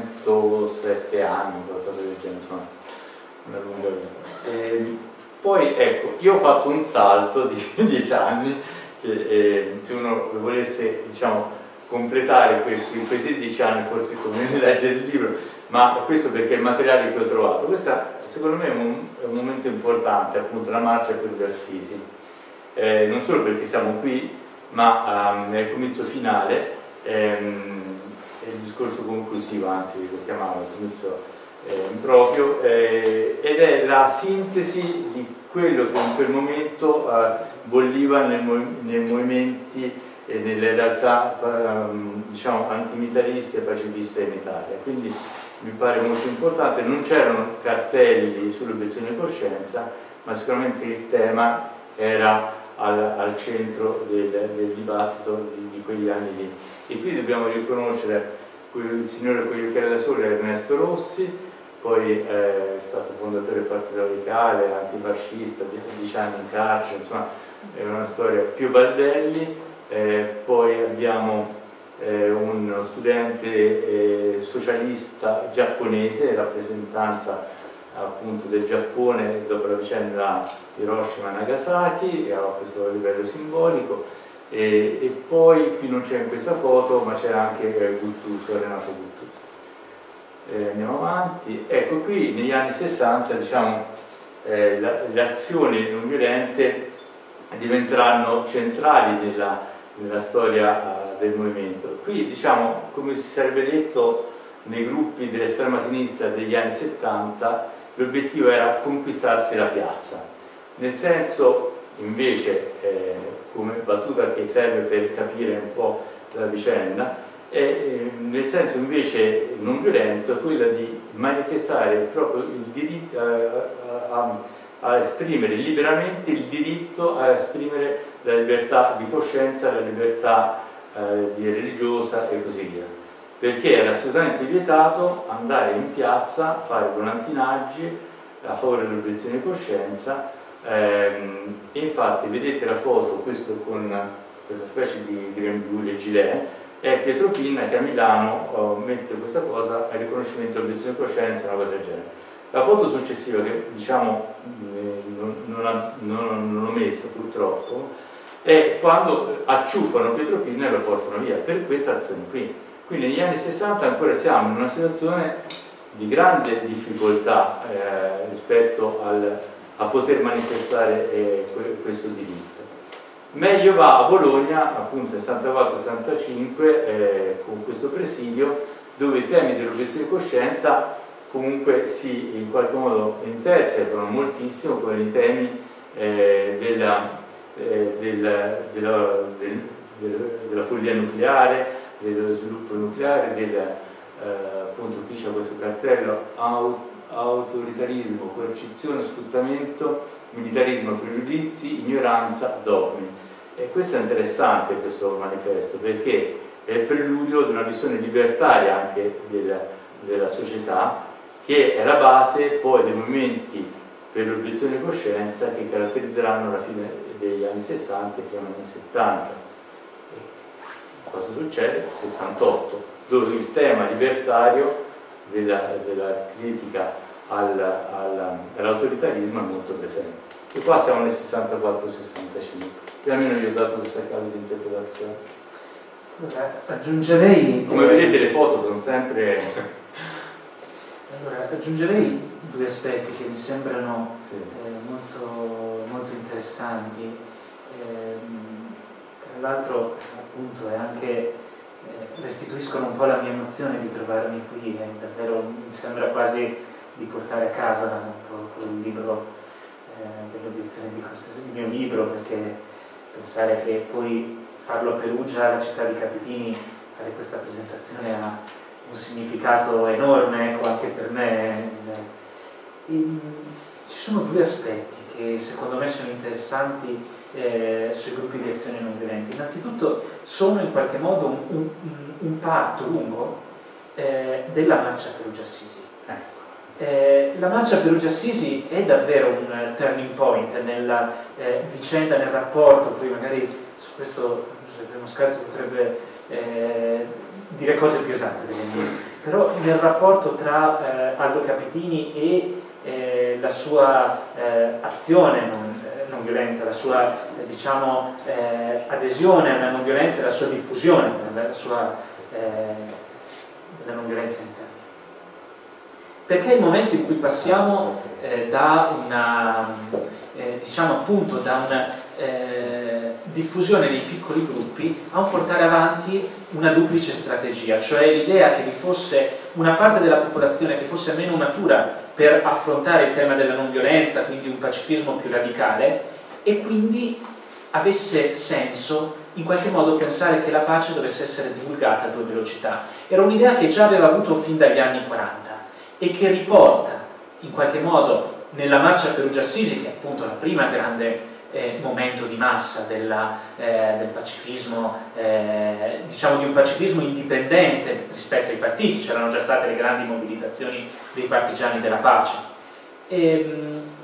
centosette anni, qualcosa del genere, insomma una lunga vita. E poi ecco, io ho fatto un salto di dieci anni, che eh, se uno volesse diciamo completare questi, questi dieci anni forse come leggere il libro, ma questo perché il materiale che ho trovato, questo secondo me è un, è un momento importante, appunto la marcia per di Assisi, eh, non solo perché siamo qui, ma um, nel comizio finale ehm, è il discorso conclusivo, anzi lo chiamavo il comizio eh, improprio, eh, ed è la sintesi di quello che in quel momento eh, bolliva nel, nei movimenti e nelle realtà um, diciamo antimilitariste e pacifiste in Italia. Quindi mi pare molto importante, non c'erano cartelli sull'obiezione di coscienza, ma sicuramente il tema era al, al centro del, del dibattito di, di quegli anni lì. E qui dobbiamo riconoscere il signore con gli occhiali da sole, Ernesto Rossi, poi eh, è stato fondatore del Partito Radicale, antifascista, dieci anni in carcere, insomma è una storia. Più Baldelli, eh, poi abbiamo eh, uno studente eh, socialista giapponese, rappresentanza appunto del Giappone dopo la vicenda di Hiroshima e Nagasaki, e a questo livello simbolico, e, e poi qui non c'è in questa foto, ma c'è anche eh, Guttuso, Renato Guttuso. Eh, andiamo avanti. Ecco, qui negli anni sessanta diciamo, eh, la, le azioni non violente diventeranno centrali nella, nella storia uh, del movimento. Qui diciamo, come si sarebbe detto nei gruppi dell'estrema sinistra degli anni settanta, l'obiettivo era conquistarsi la piazza, nel senso invece, eh, come battuta che serve per capire un po' la vicenda, e, nel senso invece non violento, è quella di manifestare proprio il diritto a, a, a esprimere liberamente il diritto a esprimere la libertà di coscienza, la libertà eh, di religiosa e così via, perché era assolutamente vietato andare in piazza, fare volantinaggi a favore dell'obiezione di coscienza. ehm, e infatti vedete la foto, questo con questa specie di grembiule gilet, è Pietro Pinna che a Milano oh, mette questa cosa al riconoscimento dell'obiezione di coscienza, una cosa del genere. La foto successiva, che diciamo non, non, ha, non, non l'ho messa purtroppo, è quando acciuffano Pietro Pinna e lo portano via per questa azione qui. Quindi negli anni sessanta ancora siamo in una situazione di grande difficoltà eh, rispetto al, a poter manifestare eh, questo diritto. Meglio va a Bologna, appunto nel sessantaquattro sessantacinque, eh, con questo presidio, dove i temi dell'obiezione di coscienza comunque si in qualche modo intersecolano moltissimo con i temi eh, della, eh, della, della, del, del, della follia nucleare, dello sviluppo nucleare, del, eh, appunto qui c'è questo cartello, aut, autoritarismo, coercizione, sfruttamento, militarismo, pregiudizi, ignoranza, dogmi. E questo è interessante, questo manifesto, perché è il preludio di una visione libertaria anche della, della società, che è la base poi dei movimenti per l'obiezione di coscienza che caratterizzeranno la fine degli anni sessanta e gli anni settanta. E cosa succede? sessantotto, dove il tema libertario della, della critica al, al, all'autoritarismo è molto presente. E qua siamo nel sessantaquattro sessantacinque. Più o meno gli ho dato questa chiave di interpretazione. Aggiungerei... Come vedete le foto sono sempre... Allora, aggiungerei due aspetti che mi sembrano sì. eh, molto, molto interessanti. Eh, tra l'altro, appunto, è anche eh, restituiscono un po' la mia emozione di trovarmi qui, eh, davvero mi sembra quasi di portare a casa un po' quel libro eh, delle obiezioni di Costa, il mio libro, perché pensare che poi farlo a Perugia, la città di Capitini, fare questa presentazione ha un significato enorme, ecco, anche per me. E, ci sono due aspetti che secondo me sono interessanti eh, sui gruppi di azione non violenta. Innanzitutto sono in qualche modo un, un, un parto lungo eh, della marcia Perugia-Assisi. Eh, la marcia Perugia-Assisi è davvero un turning point nella eh, vicenda, nel rapporto, poi magari su questo Giuseppe Moscati potrebbe eh, dire cose più esatte delle mie, però nel rapporto tra eh, Aldo Capitini e eh, la sua eh, azione non, eh, non violenta, la sua eh, diciamo, eh, adesione alla non violenza e la sua diffusione, la sua eh, la non violenza in Italia. Perché è il momento in cui passiamo eh, da una, eh, diciamo appunto, da una eh, diffusione nei piccoli gruppi a un portare avanti una duplice strategia, cioè l'idea che vi fosse una parte della popolazione che fosse meno matura per affrontare il tema della non violenza, quindi un pacifismo più radicale, e quindi avesse senso in qualche modo pensare che la pace dovesse essere divulgata a due velocità. Era un'idea che già aveva avuto fin dagli anni quaranta e che riporta in qualche modo nella marcia Perugia-Assisi, che è appunto la prima grande eh, momento di massa della, eh, del pacifismo, eh, diciamo di un pacifismo indipendente rispetto ai partiti. C'erano già state le grandi mobilitazioni dei partigiani della pace, e,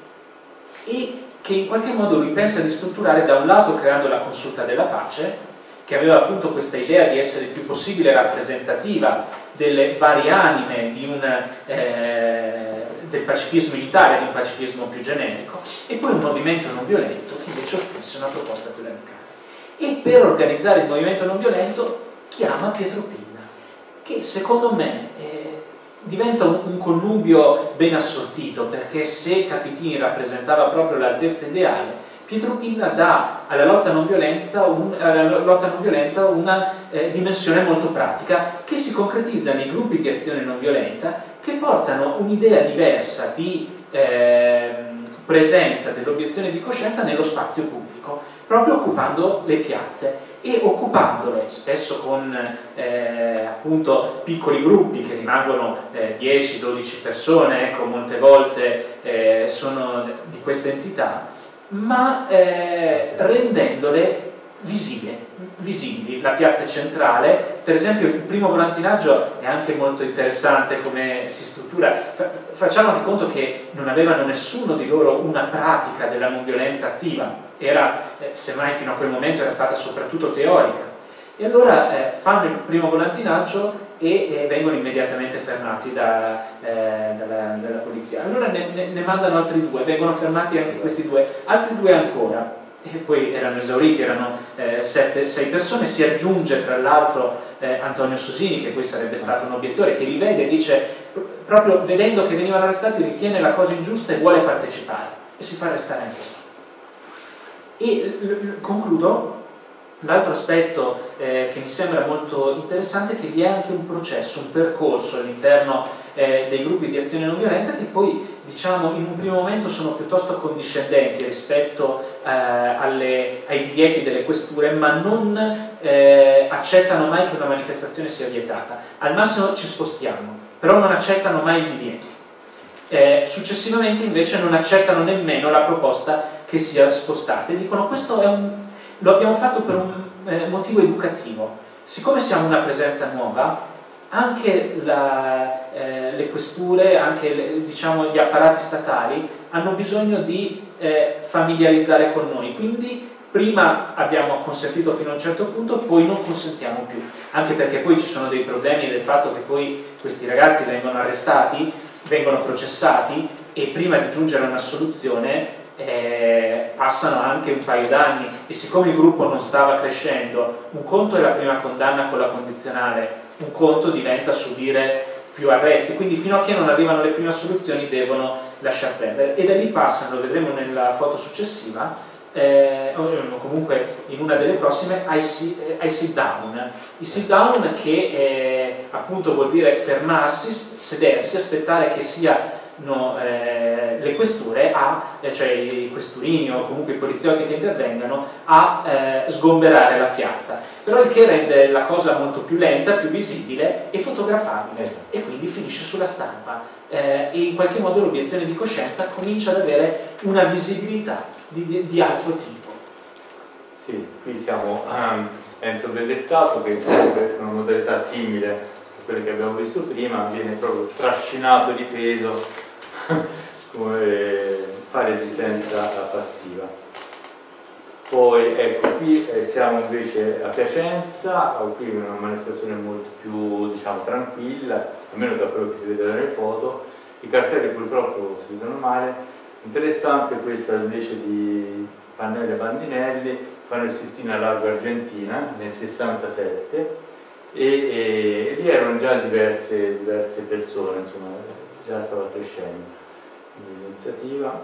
e che in qualche modo lui pensa di strutturare, da un lato creando la consulta della pace, che aveva appunto questa idea di essere il più possibile rappresentativa delle varie anime di un, eh, del pacifismo in Italia, di un pacifismo più generico, e poi un movimento non violento che invece offrisse una proposta più radicale. E per organizzare il movimento non violento chiama Pietro Pinna, che secondo me eh, diventa un, un connubio ben assortito, perché se Capitini rappresentava proprio l'altezza ideale, Pietro Pinna dà alla lotta non violenza, un, alla lotta non violenta una eh, dimensione molto pratica, che si concretizza nei gruppi di azione non violenta, che portano un'idea diversa di eh, presenza dell'obiezione di coscienza nello spazio pubblico, proprio occupando le piazze e occupandole spesso con eh, appunto piccoli gruppi che rimangono eh, dieci dodici persone, ecco, molte volte eh, sono di questa entità, ma eh, rendendole visibili, visibili. La piazza è centrale, per esempio il primo volantinaggio è anche molto interessante come si struttura. Facciamo anche conto che non avevano nessuno di loro una pratica della non violenza attiva, era, eh, semmai fino a quel momento era stata soprattutto teorica, e allora eh, fanno il primo volantinaggio e eh, vengono immediatamente fermati da, eh, dalla, dalla polizia. Allora ne, ne, ne mandano altri due, vengono fermati anche questi due, altri due ancora, e poi erano esauriti, erano eh, sette, sei persone. Si aggiunge tra l'altro eh, Antonio Susini, che poi sarebbe stato un obiettore, che li vede e dice, proprio vedendo che venivano arrestati, ritiene la cosa ingiusta e vuole partecipare, e si fa arrestare anche lui. E concludo. L'altro aspetto eh, che mi sembra molto interessante è che vi è anche un processo, un percorso all'interno eh, dei gruppi di azione non violenta, che poi, diciamo, in un primo momento sono piuttosto condiscendenti rispetto eh, alle, ai divieti delle questure, ma non eh, accettano mai che una manifestazione sia vietata. Al massimo ci spostiamo, però non accettano mai il divieto. Eh, successivamente invece non accettano nemmeno la proposta che sia spostata e dicono: questo è un lo abbiamo fatto per un eh, motivo educativo. Siccome siamo una presenza nuova, anche la, eh, le questure, anche le, diciamo, gli apparati statali hanno bisogno di eh, familiarizzare con noi, quindi prima abbiamo consentito fino a un certo punto, poi non consentiamo più, anche perché poi ci sono dei problemi del fatto che poi questi ragazzi vengono arrestati, vengono processati, e prima di giungere a una soluzione Eh, passano anche un paio d'anni, e siccome il gruppo non stava crescendo, un conto è la prima condanna con la condizionale, un conto diventa subire più arresti, quindi fino a che non arrivano le prime soluzioni devono lasciar perdere, e da lì passano, lo vedremo nella foto successiva, eh, o comunque in una delle prossime, I sit, I sit down. I sit down che eh, appunto vuol dire fermarsi, sedersi, aspettare che siano eh, le questure, a, eh, cioè i questurini o comunque i poliziotti che intervengano, a eh, sgomberare la piazza. Però il che rende la cosa molto più lenta, più visibile e fotografabile, e quindi finisce sulla stampa. Eh, e in qualche modo l'obiezione di coscienza comincia ad avere una visibilità di, di, di altro tipo. Sì, qui siamo a Enzo Bellettato, che è una modalità simile a quelle che abbiamo visto prima, viene proprio trascinato di peso come fa resistenza passiva. Poi ecco, qui eh, siamo invece a Piacenza, qui una manifestazione molto più, diciamo, tranquilla, almeno da quello che si vede dalle foto. I cartelli purtroppo si vedono male. Interessante questa invece di Pannella e Bandinelli, fanno il sit-in a Largo Argentina nel sessantasette, e, e, e lì erano già diverse, diverse persone, insomma, già stava crescendo l'iniziativa.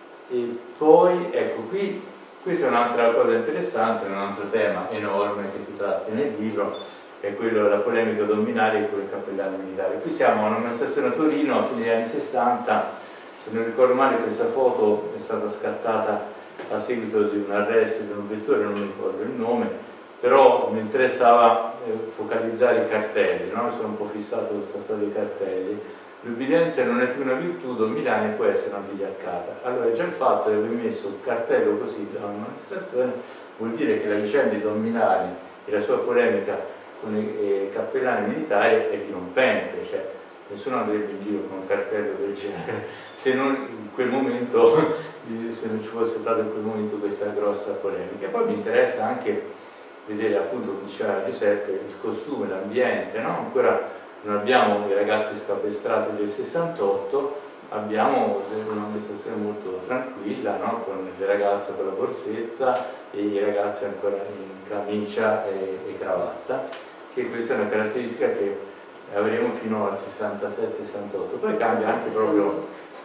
E poi ecco qui, questa è un'altra cosa interessante, un altro tema enorme che tu tratti nel libro, che è quello della polemica dominale con i cappellani militari. Qui siamo a una manifestazione a Torino a fine degli anni sessanta, se non ricordo male questa foto è stata scattata a seguito di un arresto di un obiettore, non mi ricordo il nome, però mi interessava eh, focalizzare i cartelli, no? Mi sono un po' fissato con questa storia dei cartelli. L'ubbidienza non è più una virtù, dominare può essere una vigliaccata. Allora già il fatto di aver messo un cartello così da una manifestazione vuol dire che la vicenda di Dominali e la sua polemica con i eh, cappellani militari è dirompente, cioè nessuno andrebbe in giro con un cartello del genere se non in quel momento, se non ci fosse stata in quel momento questa grossa polemica. E poi mi interessa anche vedere, appunto, come diceva Giuseppe, il costume, l'ambiente, no? Ancora non abbiamo i ragazzi scapestrati del sessantotto, abbiamo una manifestazione molto tranquilla, no? Con le ragazze con la borsetta e i ragazzi ancora in camicia e, e cravatta, che questa è una caratteristica che avremo fino al sessantasette sessantotto. Poi cambia anche proprio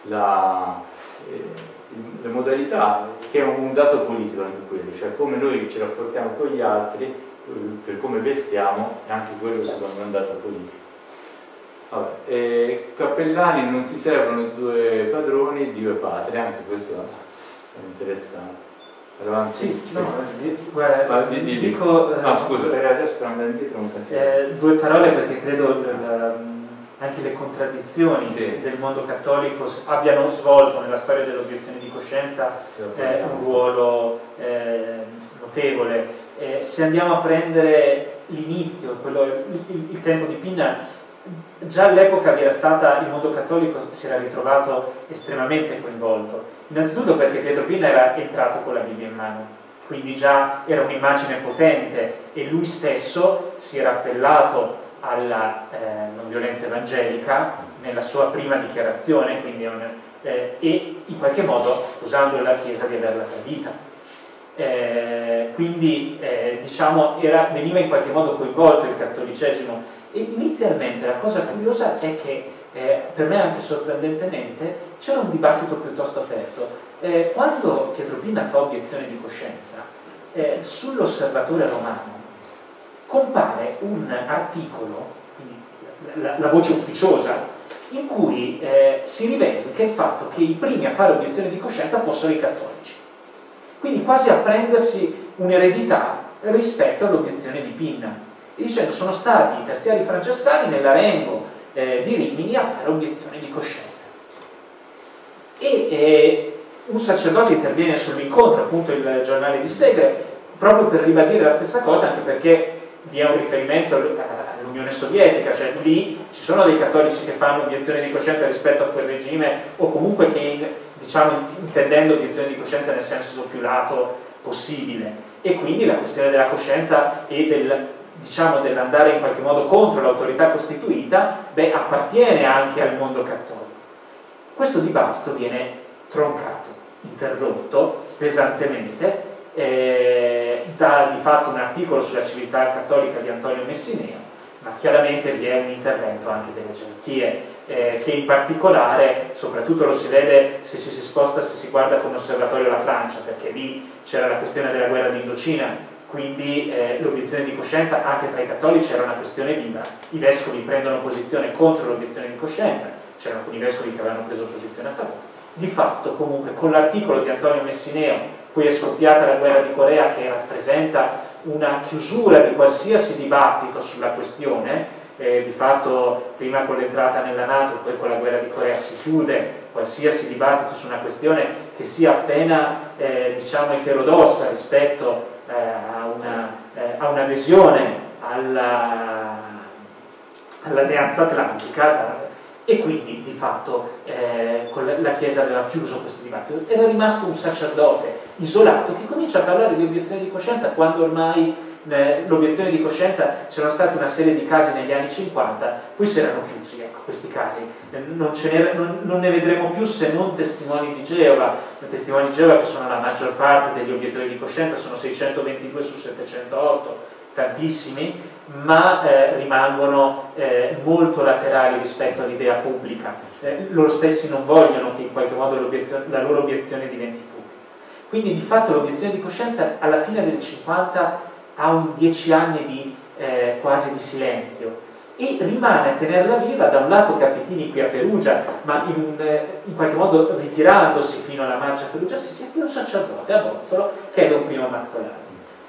la, eh, le modalità, che è un dato politico anche quello, cioè come noi ci rapportiamo con gli altri, per come vestiamo, e anche quello secondo me è un dato politico. Vabbè, eh, cappellani non si servono due padroni, Dio e patria, anche questo è interessante. Allora, sì, sì, no, di, guarda, ah, di, di, dico no, eh, scusa, adesso per andare indietro non eh, due parole, perché credo eh, anche le contraddizioni sì. del mondo cattolico abbiano svolto nella storia dell'obiezione di coscienza eh, un ruolo eh, notevole. Eh, se andiamo a prendere l'inizio, quello, il, il, il tempo di Pinna, già all'epoca vi era stata, il mondo cattolico si era ritrovato estremamente coinvolto, innanzitutto perché Pietro Pinna era entrato con la Bibbia in mano, quindi già era un'immagine potente, e lui stesso si era appellato alla eh, non violenza evangelica nella sua prima dichiarazione, quindi un, eh, e in qualche modo accusando la Chiesa di averla tradita. Eh, quindi eh, diciamo era, veniva in qualche modo coinvolto il cattolicesimo. E inizialmente la cosa curiosa è che, eh, per me anche sorprendentemente, c'era un dibattito piuttosto aperto. Eh, quando Pietro Pinna fa obiezione di coscienza, eh, sull'Osservatore Romano compare un articolo, quindi la, la voce ufficiosa, in cui eh, si rivendica il fatto che i primi a fare obiezione di coscienza fossero i cattolici. Quindi quasi a prendersi un'eredità rispetto all'obiezione di Pinna, e dicendo sono stati i terziari francescani nell'Arengo eh, di Rimini a fare obiezione di coscienza. E eh, un sacerdote interviene sull'incontro, appunto il giornale di Segre, proprio per ribadire la stessa cosa, anche perché vi è un riferimento all'Unione Sovietica, cioè lì ci sono dei cattolici che fanno obiezione di coscienza rispetto a quel regime, o comunque che, diciamo, intendendo obiezione di coscienza nel senso più lato possibile, e quindi la questione della coscienza e del, diciamo, dell'andare in qualche modo contro l'autorità costituita, beh, appartiene anche al mondo cattolico. Questo dibattito viene troncato, interrotto pesantemente eh, da di fatto un articolo sulla civiltà cattolica di Antonio Messineo, ma chiaramente vi è un intervento anche delle gerarchie eh, che in particolare, soprattutto lo si vede se ci si sposta, se si guarda con osservatorio la Francia, perché lì c'era la questione della guerra d'Indocina, quindi eh, l'obiezione di coscienza anche tra i cattolici era una questione viva. I vescovi prendono posizione contro l'obiezione di coscienza, c'erano alcuni vescovi che avevano preso posizione a favore. Di fatto, comunque, con l'articolo di Antonio Messineo, poi è scoppiata la guerra di Corea, che rappresenta una chiusura di qualsiasi dibattito sulla questione, eh, di fatto prima con l'entrata nella NATO, poi con la guerra di Corea si chiude qualsiasi dibattito su una questione che sia appena eh, diciamo eterodossa rispetto eh, a, una, eh, a un'adesione alla, all'Alleanza Atlantica, e quindi di fatto eh, la Chiesa aveva chiuso questo dibattito. Era rimasto un sacerdote isolato che comincia a parlare di obiezione di coscienza quando ormai eh, l'obiezione di coscienza, c'erano stati una serie di casi negli anni cinquanta, poi si erano chiusi, ecco, questi casi. Eh, non, ce ne, non, non ne vedremo più se non testimoni di Geova, testimoni di Geova che sono la maggior parte degli obiettori di coscienza, sono seicentoventidue su settecentootto, tantissimi, ma eh, rimangono eh, molto laterali rispetto all'idea pubblica. Eh, loro stessi non vogliono che in qualche modo la loro obiezione diventi pubblica. Quindi di fatto l'obiezione di coscienza alla fine del cinquanta ha un dieci anni di eh, quasi di silenzio e rimane a tenerla viva da un lato Capitini qui a Perugia, ma in, eh, in qualche modo ritirandosi fino alla marcia a Perugia si sia più un sacerdote a Bozzolo che è Don Primo Mazzolani.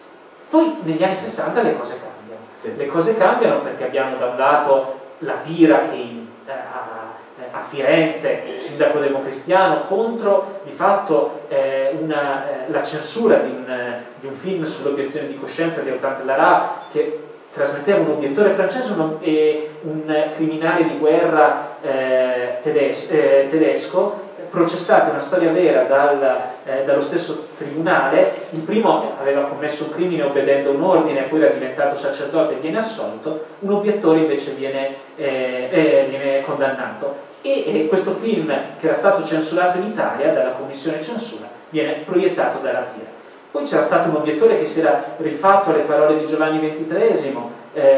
Poi negli anni sessanta le cose cambiano. Sì. Le cose cambiano perché abbiamo da un lato la Pira che in, eh, a, a Firenze, sindaco democristiano, contro di fatto eh, una, eh, la censura di un, eh, di un film sull'obiezione di coscienza di Autant Lara che trasmetteva un obiettore francese uno, e un criminale di guerra eh, tedes eh, tedesco, processati, una storia vera dal, eh, dallo stesso tribunale. Il primo aveva commesso un crimine obbedendo a un ordine, poi era diventato sacerdote e viene assolto, un obiettore invece viene, eh, eh, viene condannato. E eh, questo film, che era stato censurato in Italia dalla commissione censura, viene proiettato dalla Pira. Poi c'era stato un obiettore che si era rifatto alle parole di Giovanni ventitreesimo,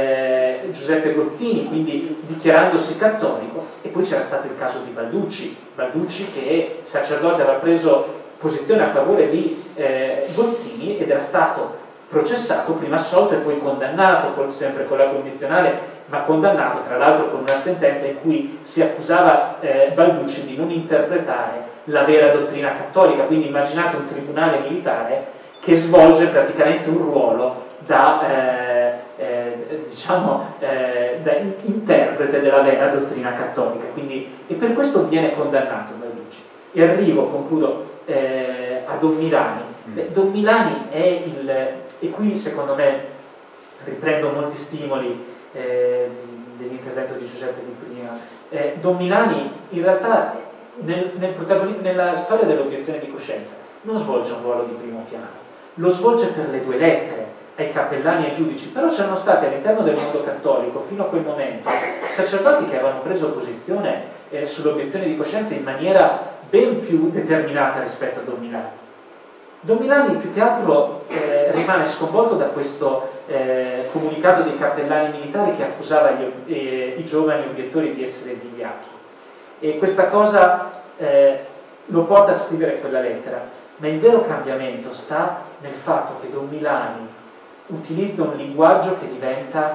eh, Giuseppe Gozzini, quindi dichiarandosi cattolico, e poi c'era stato il caso di Balducci, Balducci che sacerdote aveva preso posizione a favore di eh, Gozzini ed era stato processato, prima assolto e poi condannato, con, sempre con la condizionale, ma condannato tra l'altro con una sentenza in cui si accusava eh, Balducci di non interpretare la vera dottrina cattolica. Quindi immaginate un tribunale militare che svolge praticamente un ruolo da, eh, eh, diciamo, eh, da interprete della vera dottrina cattolica. Quindi, e per questo viene condannato Balducci. E arrivo, concludo, eh, a Don Milani. Beh, Don Milani è il... e qui secondo me riprendo molti stimoli eh, dell'intervento di Giuseppe di prima. Eh, Don Milani in realtà nel, nel nella storia dell'obiezione di coscienza non svolge un ruolo di primo piano, lo svolge per le due lettere ai cappellani e ai giudici, però c'erano stati all'interno del mondo cattolico fino a quel momento sacerdoti che avevano preso posizione eh, sull'obiezione di coscienza in maniera ben più determinata rispetto a Don Milani. Don Milani più che altro eh, rimane sconvolto da questo eh, comunicato dei cappellani militari che accusava gli, eh, i giovani obiettori di essere vigliacchi, e questa cosa eh, lo porta a scrivere quella lettera. Ma il vero cambiamento sta nel fatto che Don Milani utilizza un linguaggio che diventa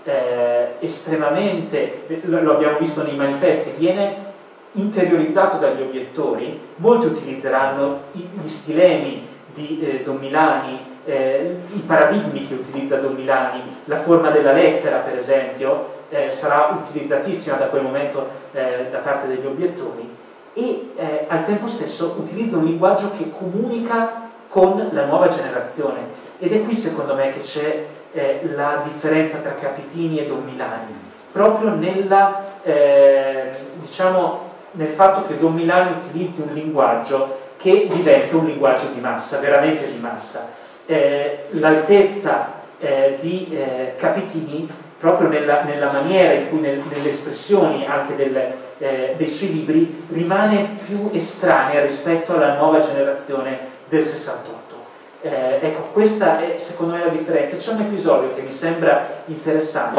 eh, estremamente, lo abbiamo visto nei manifesti, viene interiorizzato dagli obiettori. Molti utilizzeranno gli stilemi di eh, Don Milani, eh, i paradigmi che utilizza Don Milani, la forma della lettera per esempio eh, sarà utilizzatissima da quel momento eh, da parte degli obiettori, e eh, al tempo stesso utilizza un linguaggio che comunica con la nuova generazione, ed è qui secondo me che c'è eh, la differenza tra Capitini e Don Milani, proprio nella, eh, diciamo, nel fatto che Don Milani utilizzi un linguaggio che diventa un linguaggio di massa, veramente di massa. Eh, l'altezza eh, di eh, Capitini proprio nella, nella maniera in cui nel, nelle espressioni anche del, eh, dei suoi libri rimane più estranea rispetto alla nuova generazione del sessantotto. Eh, ecco, questa è secondo me la differenza. C'è un episodio che mi sembra interessante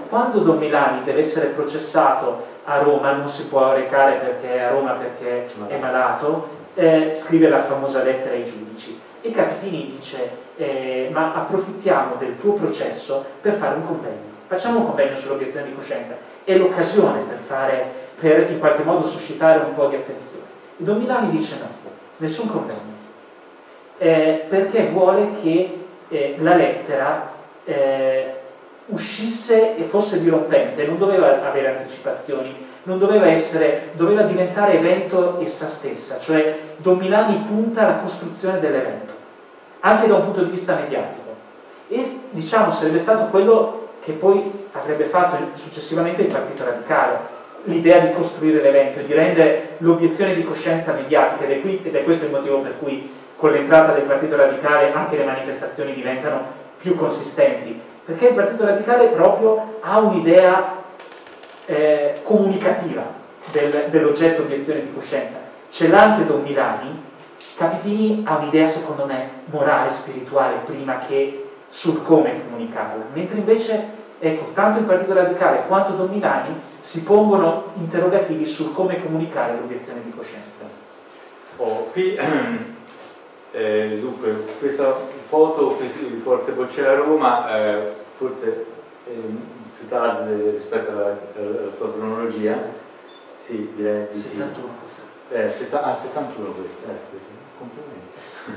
quando Don Milani deve essere processato a Roma, non si può recare perché è a Roma perché è malato, eh, scrive la famosa lettera ai giudici e Capitini dice eh, ma approfittiamo del tuo processo per fare un convegno, facciamo un convegno sull'obiezione di coscienza, è l'occasione per fare, per in qualche modo suscitare un po' di attenzione. E Don Milani dice no, nessun convegno, eh, perché vuole che eh, la lettera eh, uscisse e fosse dirompente, non doveva avere anticipazioni, non doveva essere, doveva diventare evento essa stessa, cioè Don Milani punta alla costruzione dell'evento, anche da un punto di vista mediatico. E diciamo sarebbe stato quello che poi avrebbe fatto successivamente il Partito Radicale, l'idea di costruire l'evento e di rendere l'obiezione di coscienza mediatica, ed è, qui, ed è questo il motivo per cui con l'entrata del Partito Radicale anche le manifestazioni diventano più consistenti, perché il Partito Radicale proprio ha un'idea eh, comunicativa del, dell'oggetto obiezione di coscienza. Ce l'ha anche Don Milani. Capitini ha un'idea secondo me morale, spirituale prima che sul come comunicarla, mentre invece ecco, tanto il Partito Radicale quanto Don Milani si pongono interrogativi sul come comunicare l'obiezione di coscienza. Oh, qui eh, dunque questa foto di Forte Boccella Roma eh, forse eh, più tardi rispetto alla, alla tua cronologia, sì, direi di sì. settantuno questa. Eh, setta, ah, settantuno questa, ecco, complimenti.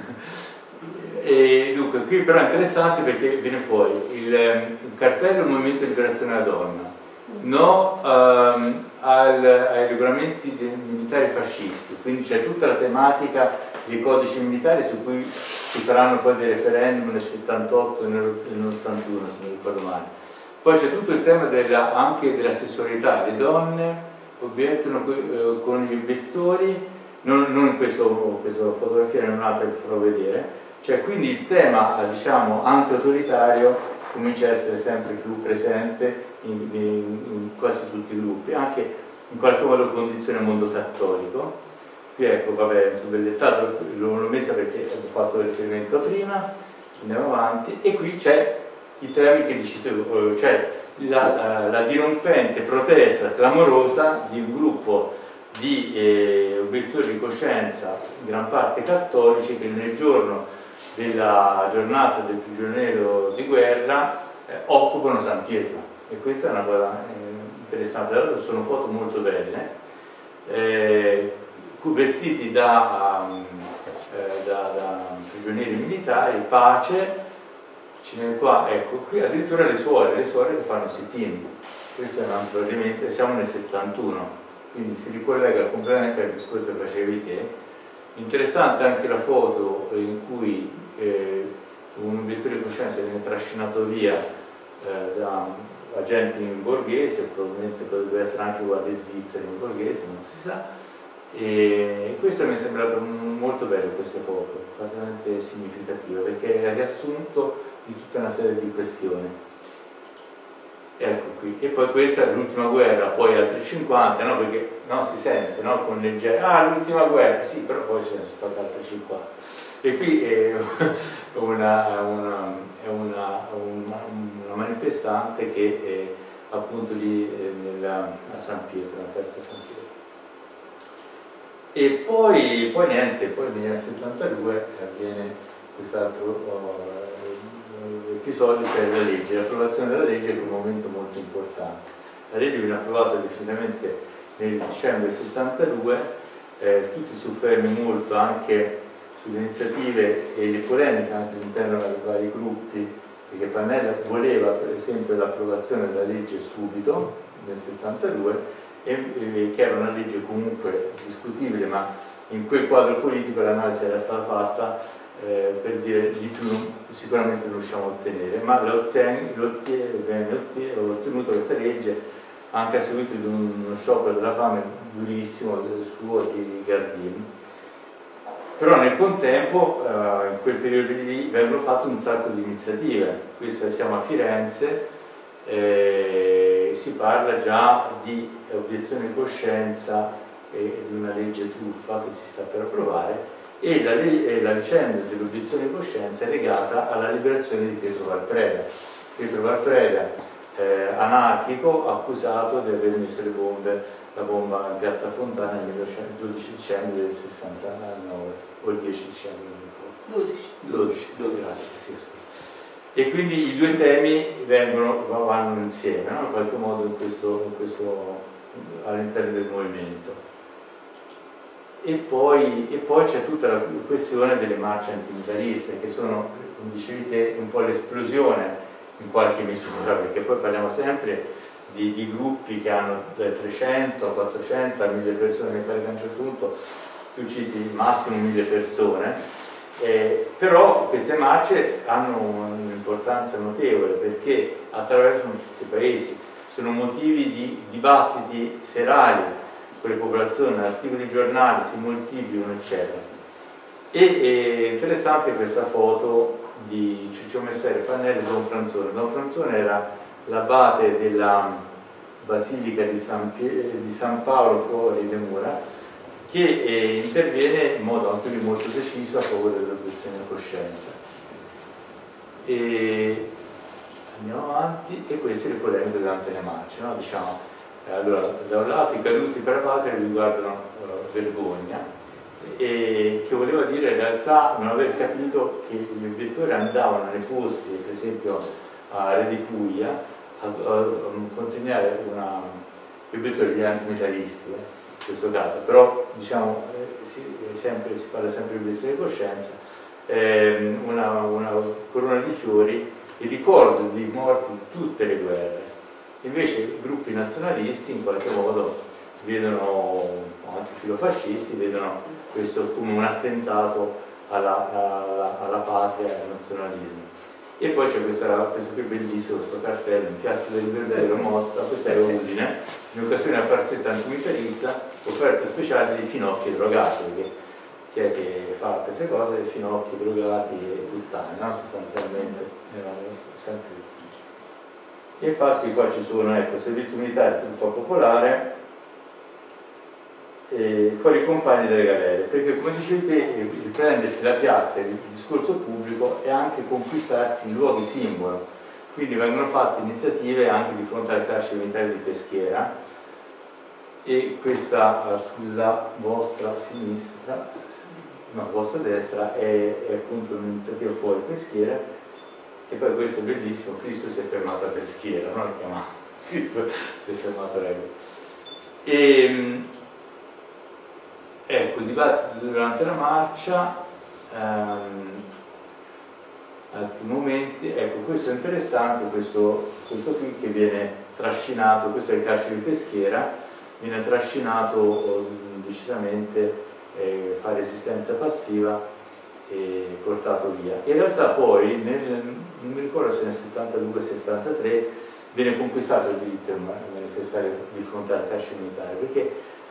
E dunque qui però è interessante perché viene fuori il, il cartello Movimento di Liberazione della Donna, no um, al, ai regolamenti dei militari fascisti, quindi c'è tutta la tematica dei codici militari su cui si faranno poi dei referendum nel settantotto e nell'ottantuno, se non ricordo male. Poi c'è tutto il tema della, anche della sessualità, le donne obiettano eh, con gli obiettori, non, non in questo, questa fotografia, non un'altra che farò vedere. Cioè, quindi il tema, diciamo, anti-autoritario comincia a essere sempre più presente in, in, in quasi tutti i gruppi, anche in qualche modo condizione il mondo cattolico. Qui ecco, vabbè, insomma, il dettato l'ho messa perché ho fatto riferimento prima, andiamo avanti, e qui c'è i temi che dicevo, cioè la, la, la dirompente protesta clamorosa di un gruppo di eh, obiettori di coscienza, in gran parte cattolici, che nel giorno della giornata del prigioniero di guerra eh, occupano San Pietro, e questa è una cosa eh, interessante. Allora, sono foto molto belle, eh, vestiti da, eh, da, da prigionieri militari, pace, ce n'è qua, ecco, qui addirittura le suore, le suore che fanno sit-in. Questo è un altro elemento, siamo nel settantuno, quindi si ricollega completamente al discorso che facevi te. Interessante anche la foto in cui eh, un obiettore di coscienza viene trascinato via eh, da agenti in borghese, probabilmente potrebbe essere anche guardie svizzeri in borghese, non si sa. E questo mi è sembrato molto bello, queste foto, praticamente significative, perché è riassunto di tutta una serie di questioni. Ecco qui, e poi questa è l'ultima guerra, poi altri cinquanta, no? Perché no, si sente, no? Con leggero, ah, l'ultima guerra, sì, però poi ce ne sono state altre cinquanta. E qui è una, una, è una, una, una manifestante che è appunto lì nella, a San Pietro, a Piazza San Pietro. E poi, poi niente, poi nel settantadue avviene quest'altro uh, episodio, cioè la legge, l'approvazione della legge, che è un momento molto importante. La legge viene approvata definitivamente nel dicembre settantadue, eh, tutti soffermi molto anche sulle iniziative e le polemiche anche all'interno dei vari gruppi, perché Pannella voleva per esempio l'approvazione della legge subito nel settantadue, e, e, che era una legge comunque discutibile, ma in quel quadro politico l'analisi era stata fatta eh, per dire di più sicuramente non riusciamo a ottenere, ma l'ho ottenuto questa legge anche a seguito di uno sciopero della fame durissimo del suo di Gardini. Però nel contempo, eh, in quel periodo lì, vengono fatte un sacco di iniziative. Questa, siamo a Firenze, eh, si parla già di obiezione di coscienza e di una legge truffa che si sta per approvare, e la, e la vicenda dell'obiezione di coscienza è legata alla liberazione di Pietro Valpreda. Pietro Valpreda eh, anarchico accusato di aver messo le bombe, la bomba in piazza Fontana il dodici dicembre del sessantanove o il dieci dicembre dodici. dodici, grazie, sì. E quindi i due temi vengono, vanno insieme, no? In qualche modo in questo, in questo, all'interno del movimento. E poi, e poi c'è tutta la questione delle marce antimilitariste, che sono, come dicevi te, un po' l'esplosione in qualche misura, perché poi parliamo sempre di, di gruppi che hanno dai trecento a quattrocento a mille persone, che a un certo punto tu citi il massimo mille persone, eh, però queste marce hanno un'importanza notevole perché attraversano tutti i paesi, sono motivi di dibattiti serali con le popolazioni, articoli giornali, si moltiplicano, eccetera. E è interessante questa foto di Ciccio Messere Pannelli e Don Franzone. Don Franzone era l'abate della Basilica di San, Pie di San Paolo fuori le mura, che eh, interviene in modo anche lui molto deciso a favore dell'obiezione di coscienza. E andiamo avanti, e queste le polemiche davanti alle marce, no? Diciamo, eh, allora, da un lato i caduti per la patria riguardano uh, vergogna, e che voleva dire in realtà non aver capito che gli obiettori andavano nei posti, per esempio a Re di Puglia, a, a, a consegnare una, gli obiettori gli antimilitaristi, eh, in questo caso, però diciamo eh, si, sempre, si parla sempre di obiezione di coscienza, eh, una, una corona di fiori, il ricordo di morti di tutte le guerre. Invece i gruppi nazionalisti in qualche modo vedono, anche i filofascisti, vedono questo come un attentato alla, alla, alla patria e al nazionalismo. E poi c'è questo qui bellissimo, questo cartello in piazza del Ribera Motta, questa è Udine, in occasione della farsetta antimilitarista, offerta speciale di finocchi drogati, perché chi è che fa queste cose? Finocchi drogati e puttane, no? Sostanzialmente erano sempre. E infatti qua ci sono, ecco, servizio militare tutto popolare, e fuori i compagni delle galere, perché come dicevi te, il prendersi la piazza e il discorso pubblico è anche conquistarsi i luoghi simbolo, quindi vengono fatte iniziative anche di fronte al carcere militare di Peschiera, e questa sulla vostra sinistra, no, vostra destra, è, è appunto un'iniziativa fuori Peschiera, e poi questo è bellissimo, Cristo si è fermato a Peschiera, no? Lo chiamavo Cristo si è fermato a Reggio. E, ecco, i dibattiti durante la marcia, ehm, altri momenti, ecco, questo è interessante, questo, questo qui che viene trascinato, questo è il carcere di Peschiera, viene trascinato eh, decisamente, eh, fa resistenza passiva e portato via. In realtà poi, nel, non mi ricordo se nel settantadue settantatré, viene conquistato il diritto di manifestare di fronte al carcere militare, perché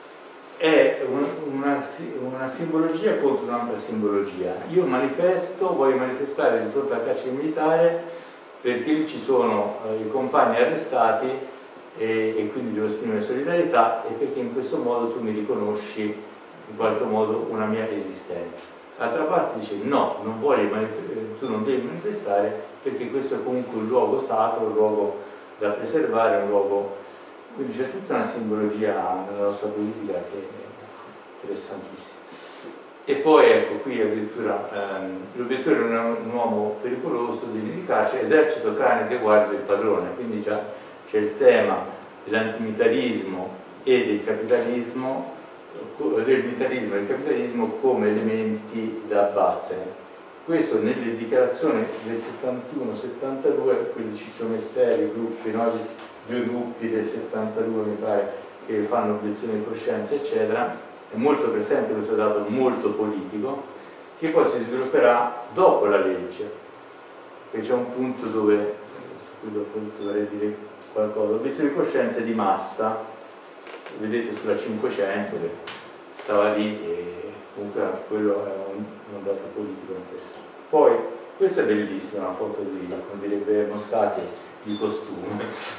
è un, una, una simbologia contro un'altra simbologia. Io manifesto, voglio manifestare di fronte al carcere militare perché lì ci sono eh, i compagni arrestati e, e quindi devo esprimere solidarietà, e perché in questo modo tu mi riconosci in qualche modo una mia esistenza. D'altra parte dice no, non voglio tu non devi manifestare perché questo è comunque un luogo sacro, un luogo da preservare, un luogo. Quindi c'è tutta una simbologia nella nostra politica che è interessantissima. E poi ecco qui addirittura ehm, l'obiettore è un, un uomo pericoloso, degno di caccia, esercito cane che guarda il padrone, quindi già c'è il tema dell'antimilitarismo e del capitalismo, del militarismo e del capitalismo come elementi da abbattere. Questo nelle dichiarazioni del settantuno settantadue, quelli di Ciccio Messeri, i gruppi, no? Due gruppi del settantadue mi pare che fanno obiezione di coscienza eccetera, è molto presente questo dato molto politico che poi si svilupperà dopo la legge, perché c'è un punto dove, su cui dopo dovrei dire qualcosa, l'obiezione di coscienza è di massa, vedete sulla cinquecento che stava lì, e comunque anche quello è un, un dato politico interessante. Poi questa è bellissima, una foto di, come direbbe Moscati, di costume.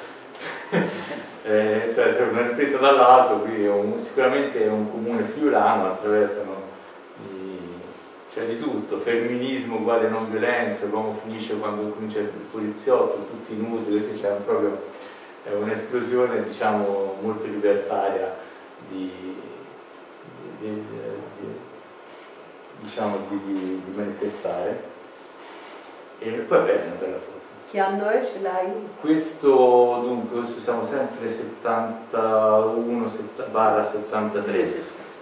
eh, cioè, una ripresa dall'alto, qui è un, sicuramente è un comune friulano, attraversano i, c'è di tutto, femminismo uguale non violenza, l'uomo finisce quando comincia il poliziotto, tutti nudi, c'è proprio un'esplosione, diciamo, molto libertaria di, di, di, di, diciamo, di, di, di manifestare. E poi beh, una bella foto. Che anno è? Ce l'hai? Questo, dunque, questo siamo sempre settantuno barra settantatré.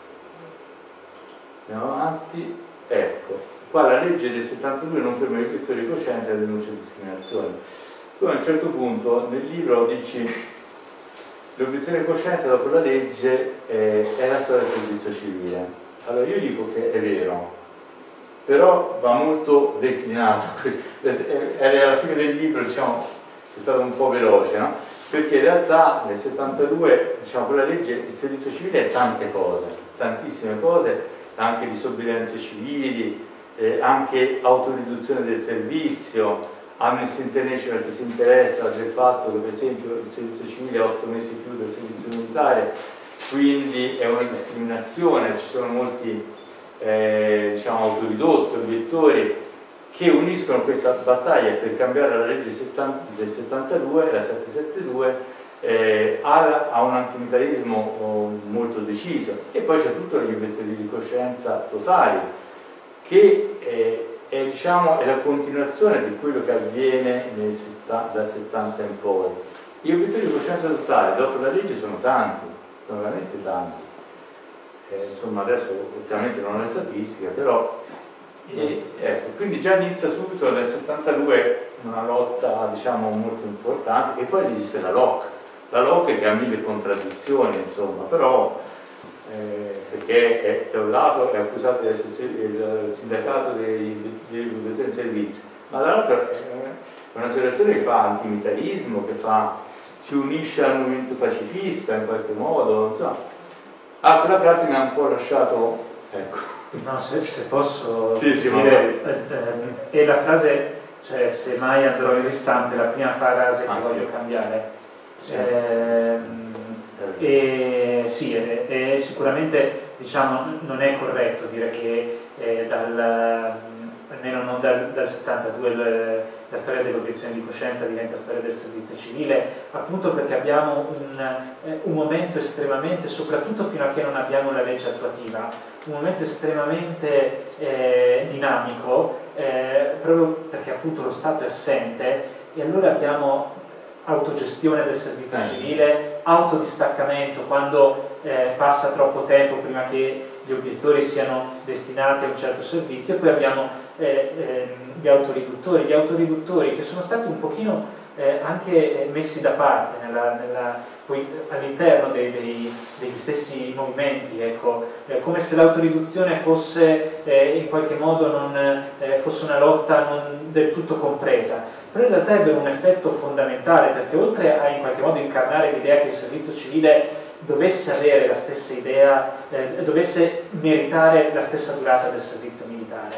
Andiamo avanti. Ecco, qua la legge del settantadue non ferma il diritto di coscienza e denuncia di discriminazione. Tu a un certo punto nel libro dici l'obiezione di coscienza dopo la legge eh, è la storia del servizio civile. Allora io dico che è vero, però va molto declinato. Era alla fine del libro, diciamo, è stato un po' veloce, no? Perché in realtà nel settantadue, diciamo, con la legge il servizio civile è tante cose, tantissime cose, anche disobbedienze civili, eh, anche autoriduzione del servizio. Amnesty International che si interessa del fatto che per esempio il servizio civile è otto mesi più del servizio militare, quindi è una discriminazione, ci sono molti eh, diciamo, autoridotti, obiettori che uniscono questa battaglia per cambiare la legge del settantadue, la settecentosettantadue, eh, a, a un antimilitarismo oh, molto deciso, e poi c'è tutto gli obiettivi di coscienza totali che eh, è, diciamo, è la continuazione di quello che avviene nel, dal settanta in poi. Gli obiettivi di coscienza totale dopo la legge sono tanti, sono veramente tanti. Eh, insomma adesso ovviamente non ho le statistiche, però eh, ecco, quindi già inizia subito nel settantadue una lotta, diciamo, molto importante, e poi esiste la L O C, la L O C che ha mille contraddizioni, insomma, però eh, perché è, da un lato è accusato di essere il sindacato dei dei in servizio, ma dall'altro è un'associazione che fa antimilitarismo, che fa, si unisce al movimento pacifista in qualche modo, insomma. Ah, quella frase mi ha un po' lasciato, ecco. No, se, se posso sì, sì, dire, eh, eh, è la frase, cioè se mai andrò in ristampe, la prima frase che ah, voglio sì. cambiare. Sì. Eh, e, sì, è, è sicuramente, diciamo, non è corretto dire che eh, dal, almeno non dal, dal settantadue le, la storia dell'obiezione di coscienza diventa storia del servizio civile, appunto perché abbiamo un, eh, un momento estremamente, soprattutto fino a che non abbiamo la legge attuativa, un momento estremamente eh, dinamico, eh, proprio perché appunto lo Stato è assente, e allora abbiamo autogestione del servizio civile, autodistaccamento quando eh, passa troppo tempo prima che gli obiettori siano destinati a un certo servizio, e poi abbiamo eh, eh, gli autoriduttori, gli autoriduttori che sono stati un pochino eh, anche messi da parte nella, nella all'interno dei, dei, degli stessi movimenti, ecco, eh, come se l'autoriduzione fosse eh, in qualche modo non, eh, fosse una lotta non del tutto compresa, però in realtà ebbero un effetto fondamentale, perché oltre a in qualche modo incarnare l'idea che il servizio civile dovesse avere la stessa idea, eh, dovesse meritare la stessa durata del servizio militare,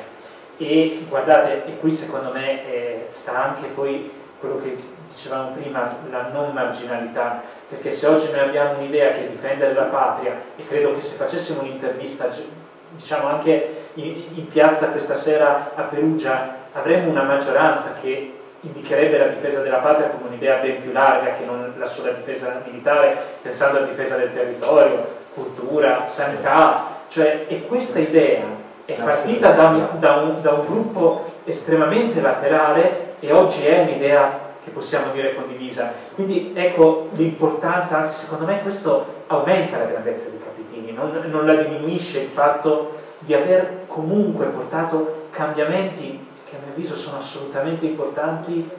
e guardate, e qui secondo me eh, sta anche poi quello che dicevamo prima, la non marginalità, perché se oggi noi abbiamo un'idea che è difendere la patria, e credo che se facessimo un'intervista, diciamo anche in, in piazza questa sera a Perugia, avremmo una maggioranza che indicherebbe la difesa della patria come un'idea ben più larga che non la sola difesa militare, pensando alla difesa del territorio, cultura, sanità, cioè, e questa idea è partita da un, da un, da un gruppo estremamente laterale, e oggi è un'idea che possiamo dire condivisa. Quindi ecco l'importanza, anzi secondo me questo aumenta la grandezza di Capitini, non, non la diminuisce il fatto di aver comunque portato cambiamenti che a mio avviso sono assolutamente importanti,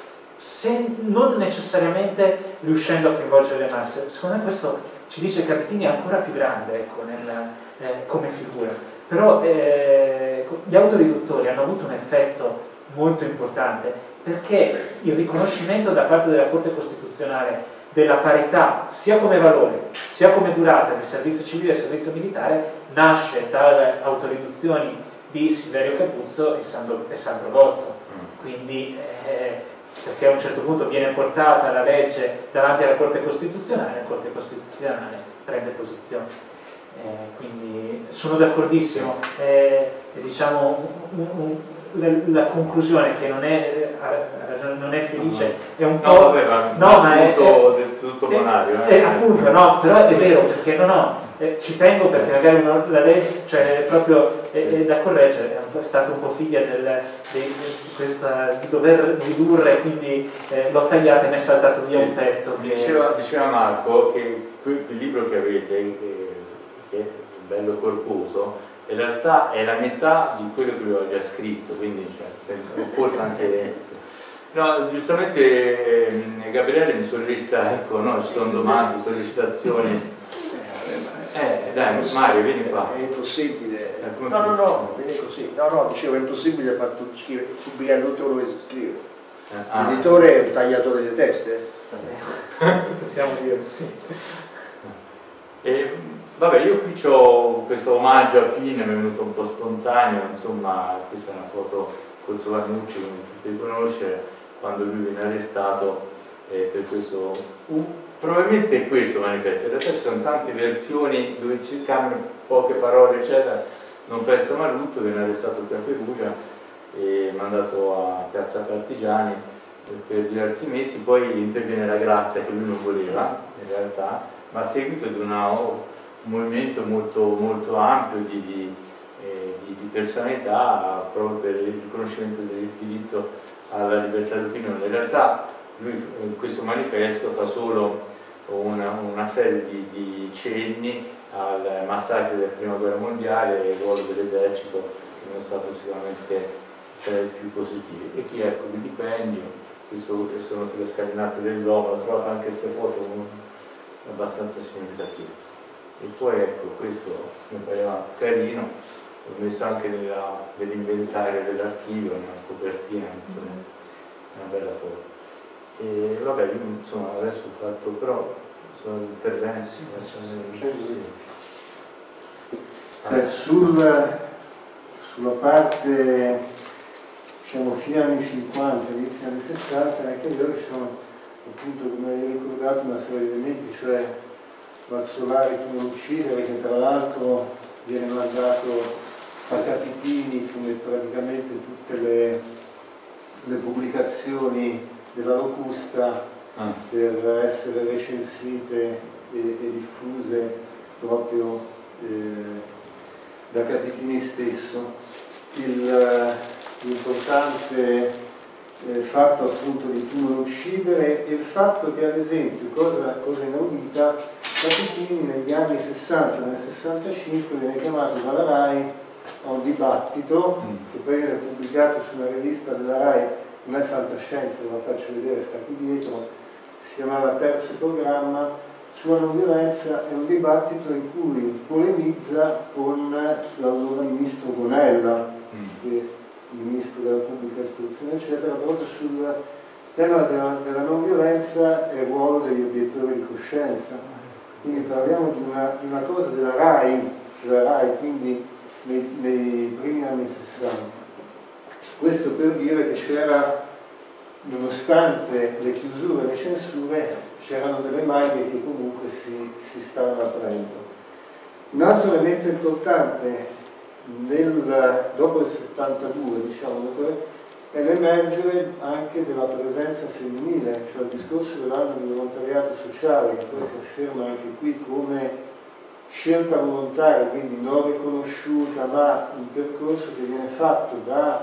se non necessariamente riuscendo a coinvolgere le masse. Secondo me questo ci dice che Capitini è ancora più grande, ecco, nel, eh, come figura. Però eh, gli autoriduttori hanno avuto un effetto molto importante, perché il riconoscimento da parte della Corte Costituzionale della parità sia come valore sia come durata del servizio civile e del servizio militare nasce dalle autoriduzioni di Silverio Capuzzo e Sandro, e Sandro Gozzo, quindi eh, perché a un certo punto viene portata la legge davanti alla Corte Costituzionale, la Corte Costituzionale prende posizione. Eh, quindi sono d'accordissimo. Eh, diciamo un, un, la, la conclusione che non è, ha ragione, non è felice, è un po'. No, vabbè, ma, no, ma è, tutto, è, è, tutto è, bonario, è, eh. è appunto, no, però è vero, perché no, no, eh, ci tengo perché magari uno, la legge, cioè proprio è, è da correggere, è, un po', è stato un po' figlia del, di, di, questa, di dover ridurre, quindi eh, l'ho tagliata e ne è saltato via Sì. un pezzo. Che... Diceva, diceva Marco che il libro che avete, che, che è bello corposo, in realtà è la metà di quello che avevo già scritto, quindi cioè, forse anche... No, giustamente eh, Gabriele mi sollecita, ecco, no, ci sono domande, sollecitazioni. Eh, dai, Mario, vieni qua. È impossibile. Eh, come No, no, funziona? no, viene così. No, no, dicevo, è impossibile far tutto, scrivere, pubblicare tutto quello che si scrive. Eh, ah. L'editore è un tagliatore di teste. Possiamo dire così. E, vabbè, io qui ho questo omaggio a Pino, mi è venuto un po' spontaneo, insomma, questa è una foto col Sovannucci, come potete conoscere, quando lui viene arrestato eh, per questo, uh, probabilmente è questo manifesto, in realtà ci sono tante versioni dove ci cambiano poche parole, eccetera. Non Festa Malutto viene arrestato qui a Perugia e mandato a Piazza Partigiani per diversi mesi, poi interviene la Grazia che lui non voleva in realtà, ma a seguito di una, un movimento molto, molto ampio di, di, eh, di, di personalità proprio per il riconoscimento del diritto alla libertà d'opinione. In realtà lui in questo manifesto fa solo una, una serie di, di cenni al massacro della prima guerra mondiale e il ruolo dell'esercito, che non è stato sicuramente tra i più positivi. E qui ecco il dipendio, questo sono sulle scalinate dell'uomo, ho trovato anche queste foto abbastanza significative. E poi ecco, questo mi pareva carino, ho messo anche nell'inventario dell'archivio, una copertina, insomma, una bella foto. E vabbè, io insomma adesso ho fatto, però sono interventi, sì, eh, sul, sulla parte diciamo fine anni cinquanta, inizio anni sessanta, anche io ci sono appunto, come hai ricordato, una serie di elementi, cioè Mazzolari Tu non uccidere, che tra l'altro viene mandato a Capitini come praticamente tutte le, le pubblicazioni della Locusta ah. per essere recensite e, e diffuse proprio eh, da Capitini stesso. L'importante eh, fatto appunto di Tu non uccidere e il fatto che ad esempio, cosa, cosa inaudita, Capitini negli anni sessanta, nel sessantacinque viene chiamato dalla RAI a un dibattito mm. che poi viene pubblicato su una rivista della RAI, non è fantascienza, ve la faccio vedere, sta qui dietro, si chiamava Terzo Programma, sulla non violenza. È un dibattito in cui polemizza con l'allora ministro Gonella, mm. che il ministro della pubblica istruzione eccetera, proprio sul tema della, della non violenza e il ruolo degli obiettori di coscienza. Quindi parliamo di una, di una cosa della RAI, della RAI quindi nei, nei primi anni sessanta. Questo per dire che c'era, nonostante le chiusure e le censure, c'erano delle maglie che comunque si, si stavano aprendo. Un altro elemento importante nel, dopo il settantadue, diciamo, dopo, è l'emergere anche della presenza femminile, cioè il discorso dell'anno di volontariato sociale, che poi si afferma anche qui come scelta volontaria, quindi non riconosciuta, ma un percorso che viene fatto da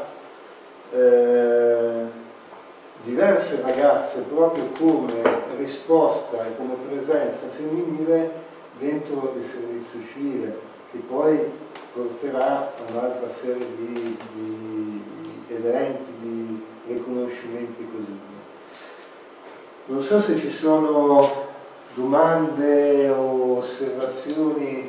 eh, diverse ragazze proprio come risposta e come presenza femminile dentro il servizio civile, che poi porterà a un'altra serie di, di eventi, di riconoscimenti così via. Non so se ci sono domande o osservazioni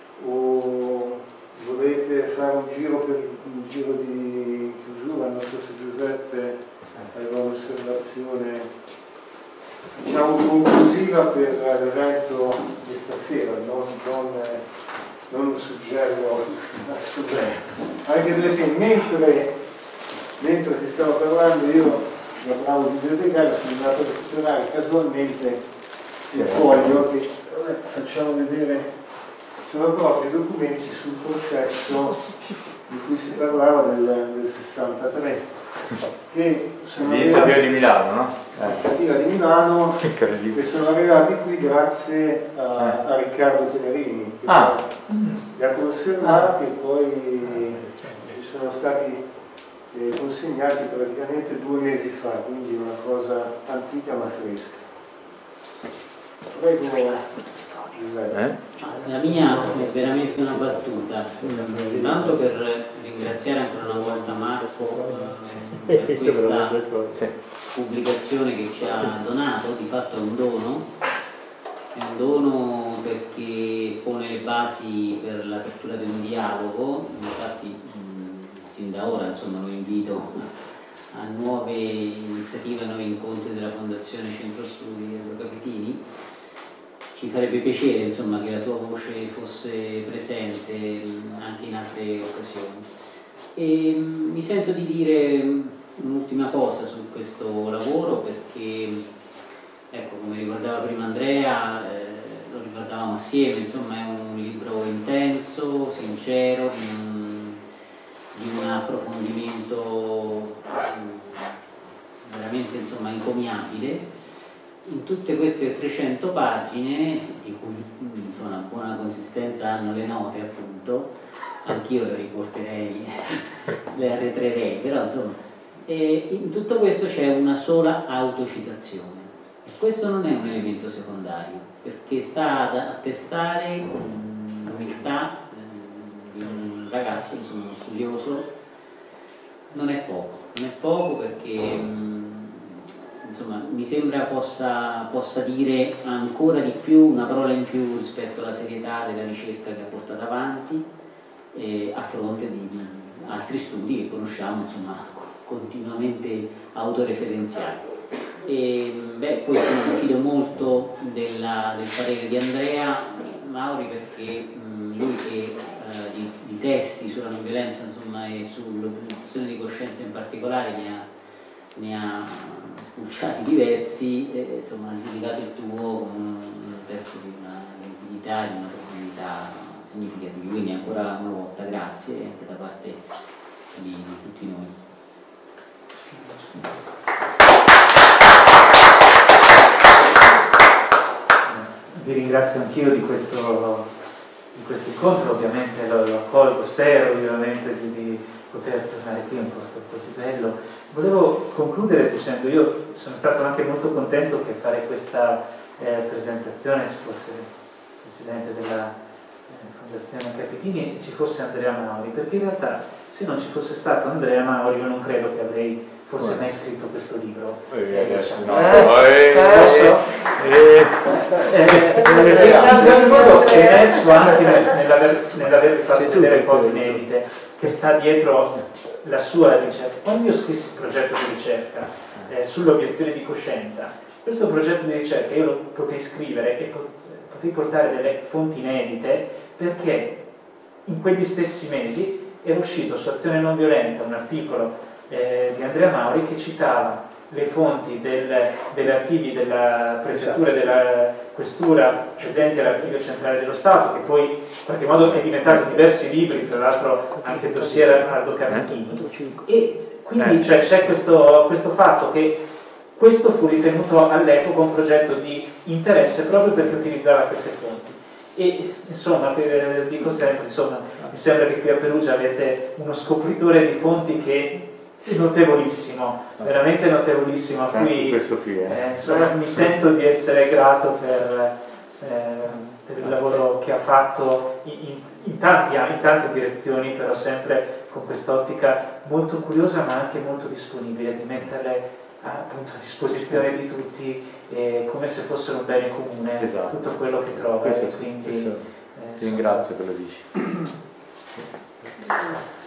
o volete fare un giro per un giro di chiusura. Non so se Giuseppe aveva un'osservazione diciamo conclusiva per l'evento di stasera, non, non, non un suggello assolutamente, anche perché mentre, mentre si stava parlando io da bravo bibliotecario sono andato a recuperare casualmente il foglio che vabbè, facciamo vedere sono proprio i documenti sul processo di cui si parlava del, del sessantatré, che sono l'iniziativa di Milano, no? l'iniziativa di Milano, che sono arrivati qui grazie a, a Riccardo Tenerini, che ah. li ha conservati e poi ci sono stati eh, consegnati praticamente due mesi fa, quindi una cosa antica ma fresca. Prego, eh? La mia è veramente una battuta, tanto per ringraziare ancora una volta Marco eh, per questa pubblicazione che ci ha donato. Di fatto è un dono, è un dono perché pone le basi per l'apertura di un dialogo. Infatti mh, sin da ora insomma, lo invito a nuove iniziative, a nuovi incontri della Fondazione Centro Studi Edo Capitini. Ci farebbe piacere insomma, che la tua voce fosse presente anche in altre occasioni. E mi sento di dire un'ultima cosa su questo lavoro perché, ecco, come ricordava prima Andrea, eh, lo ricordavamo assieme, insomma è un libro intenso, sincero, di un, di un approfondimento veramente insomma, encomiabile. In tutte queste trecento pagine, di cui insomma, una buona consistenza hanno le note appunto, anch'io le riporterei, le arretrerei, però insomma, eh, in tutto questo c'è una sola autocitazione e questo non è un elemento secondario, perché sta ad attestare l'umiltà eh, di un ragazzo, insomma, uno studioso. Non è poco, non è poco perché... Mh, Insomma, mi sembra possa, possa dire ancora di più, una parola in più rispetto alla serietà della ricerca che ha portato avanti eh, a fronte di, di altri studi che conosciamo, insomma, continuamente autoreferenziati. E, beh, poi insomma, mi fido molto della, del parere di Andrea Mauri perché mh, lui che eh, di, di testi sulla non violenza insomma, e sull'obiezione di coscienza in particolare ne ha, ne ha spulciati diversi, e, insomma, ha giudicato il tuo come un, un testo di una limpidità e di una profondità significativa. Quindi ancora una volta grazie anche da parte di, di tutti noi. Vi ringrazio anch'io di questo, di questo incontro, ovviamente lo, lo accolgo, spero vivamente di, di poter tornare qui in un posto così bello. Volevo concludere dicendo, io sono stato anche molto contento che fare questa eh, presentazione ci fosse il Presidente della eh, Fondazione Capitini e ci fosse Andrea Mauri, perché in realtà se non ci fosse stato Andrea Mauri io non credo che avrei forse mai scritto questo libro. Eh, diciamo. eh, in modo che è emerso anche nell'aver, nell'aver fatto vedere foto inedite che sta dietro la sua ricerca. Quando io scrissi il progetto di ricerca eh, sull'obiezione di coscienza, questo progetto di ricerca io lo potei scrivere e potei portare delle fonti inedite perché in quegli stessi mesi era uscito su Azione Non Violenta un articolo eh, di Andrea Mauri che citava le fonti del, degli archivi della prefettura e della questura presenti all'archivio centrale dello Stato, che poi in qualche modo è diventato diversi libri, tra l'altro anche dossier Aldo Capitini, e quindi cioè, c'è questo, questo fatto che questo fu ritenuto all'epoca un progetto di interesse proprio perché utilizzava queste fonti. E insomma, per, dico sempre, insomma, mi sembra che qui a Perugia avete uno scopritore di fonti che è notevolissimo, veramente notevolissimo, a cui eh, insomma, mi sento di essere grato per, eh, per il lavoro che ha fatto in, in, in, tanti, in tante direzioni, però sempre con quest'ottica molto curiosa ma anche molto disponibile di metterle appunto a disposizione di tutti eh, come se fossero un bene comune, esatto. Tutto quello che trova. Questo, e quindi, questo. Eh, ti ringrazio che lo dici.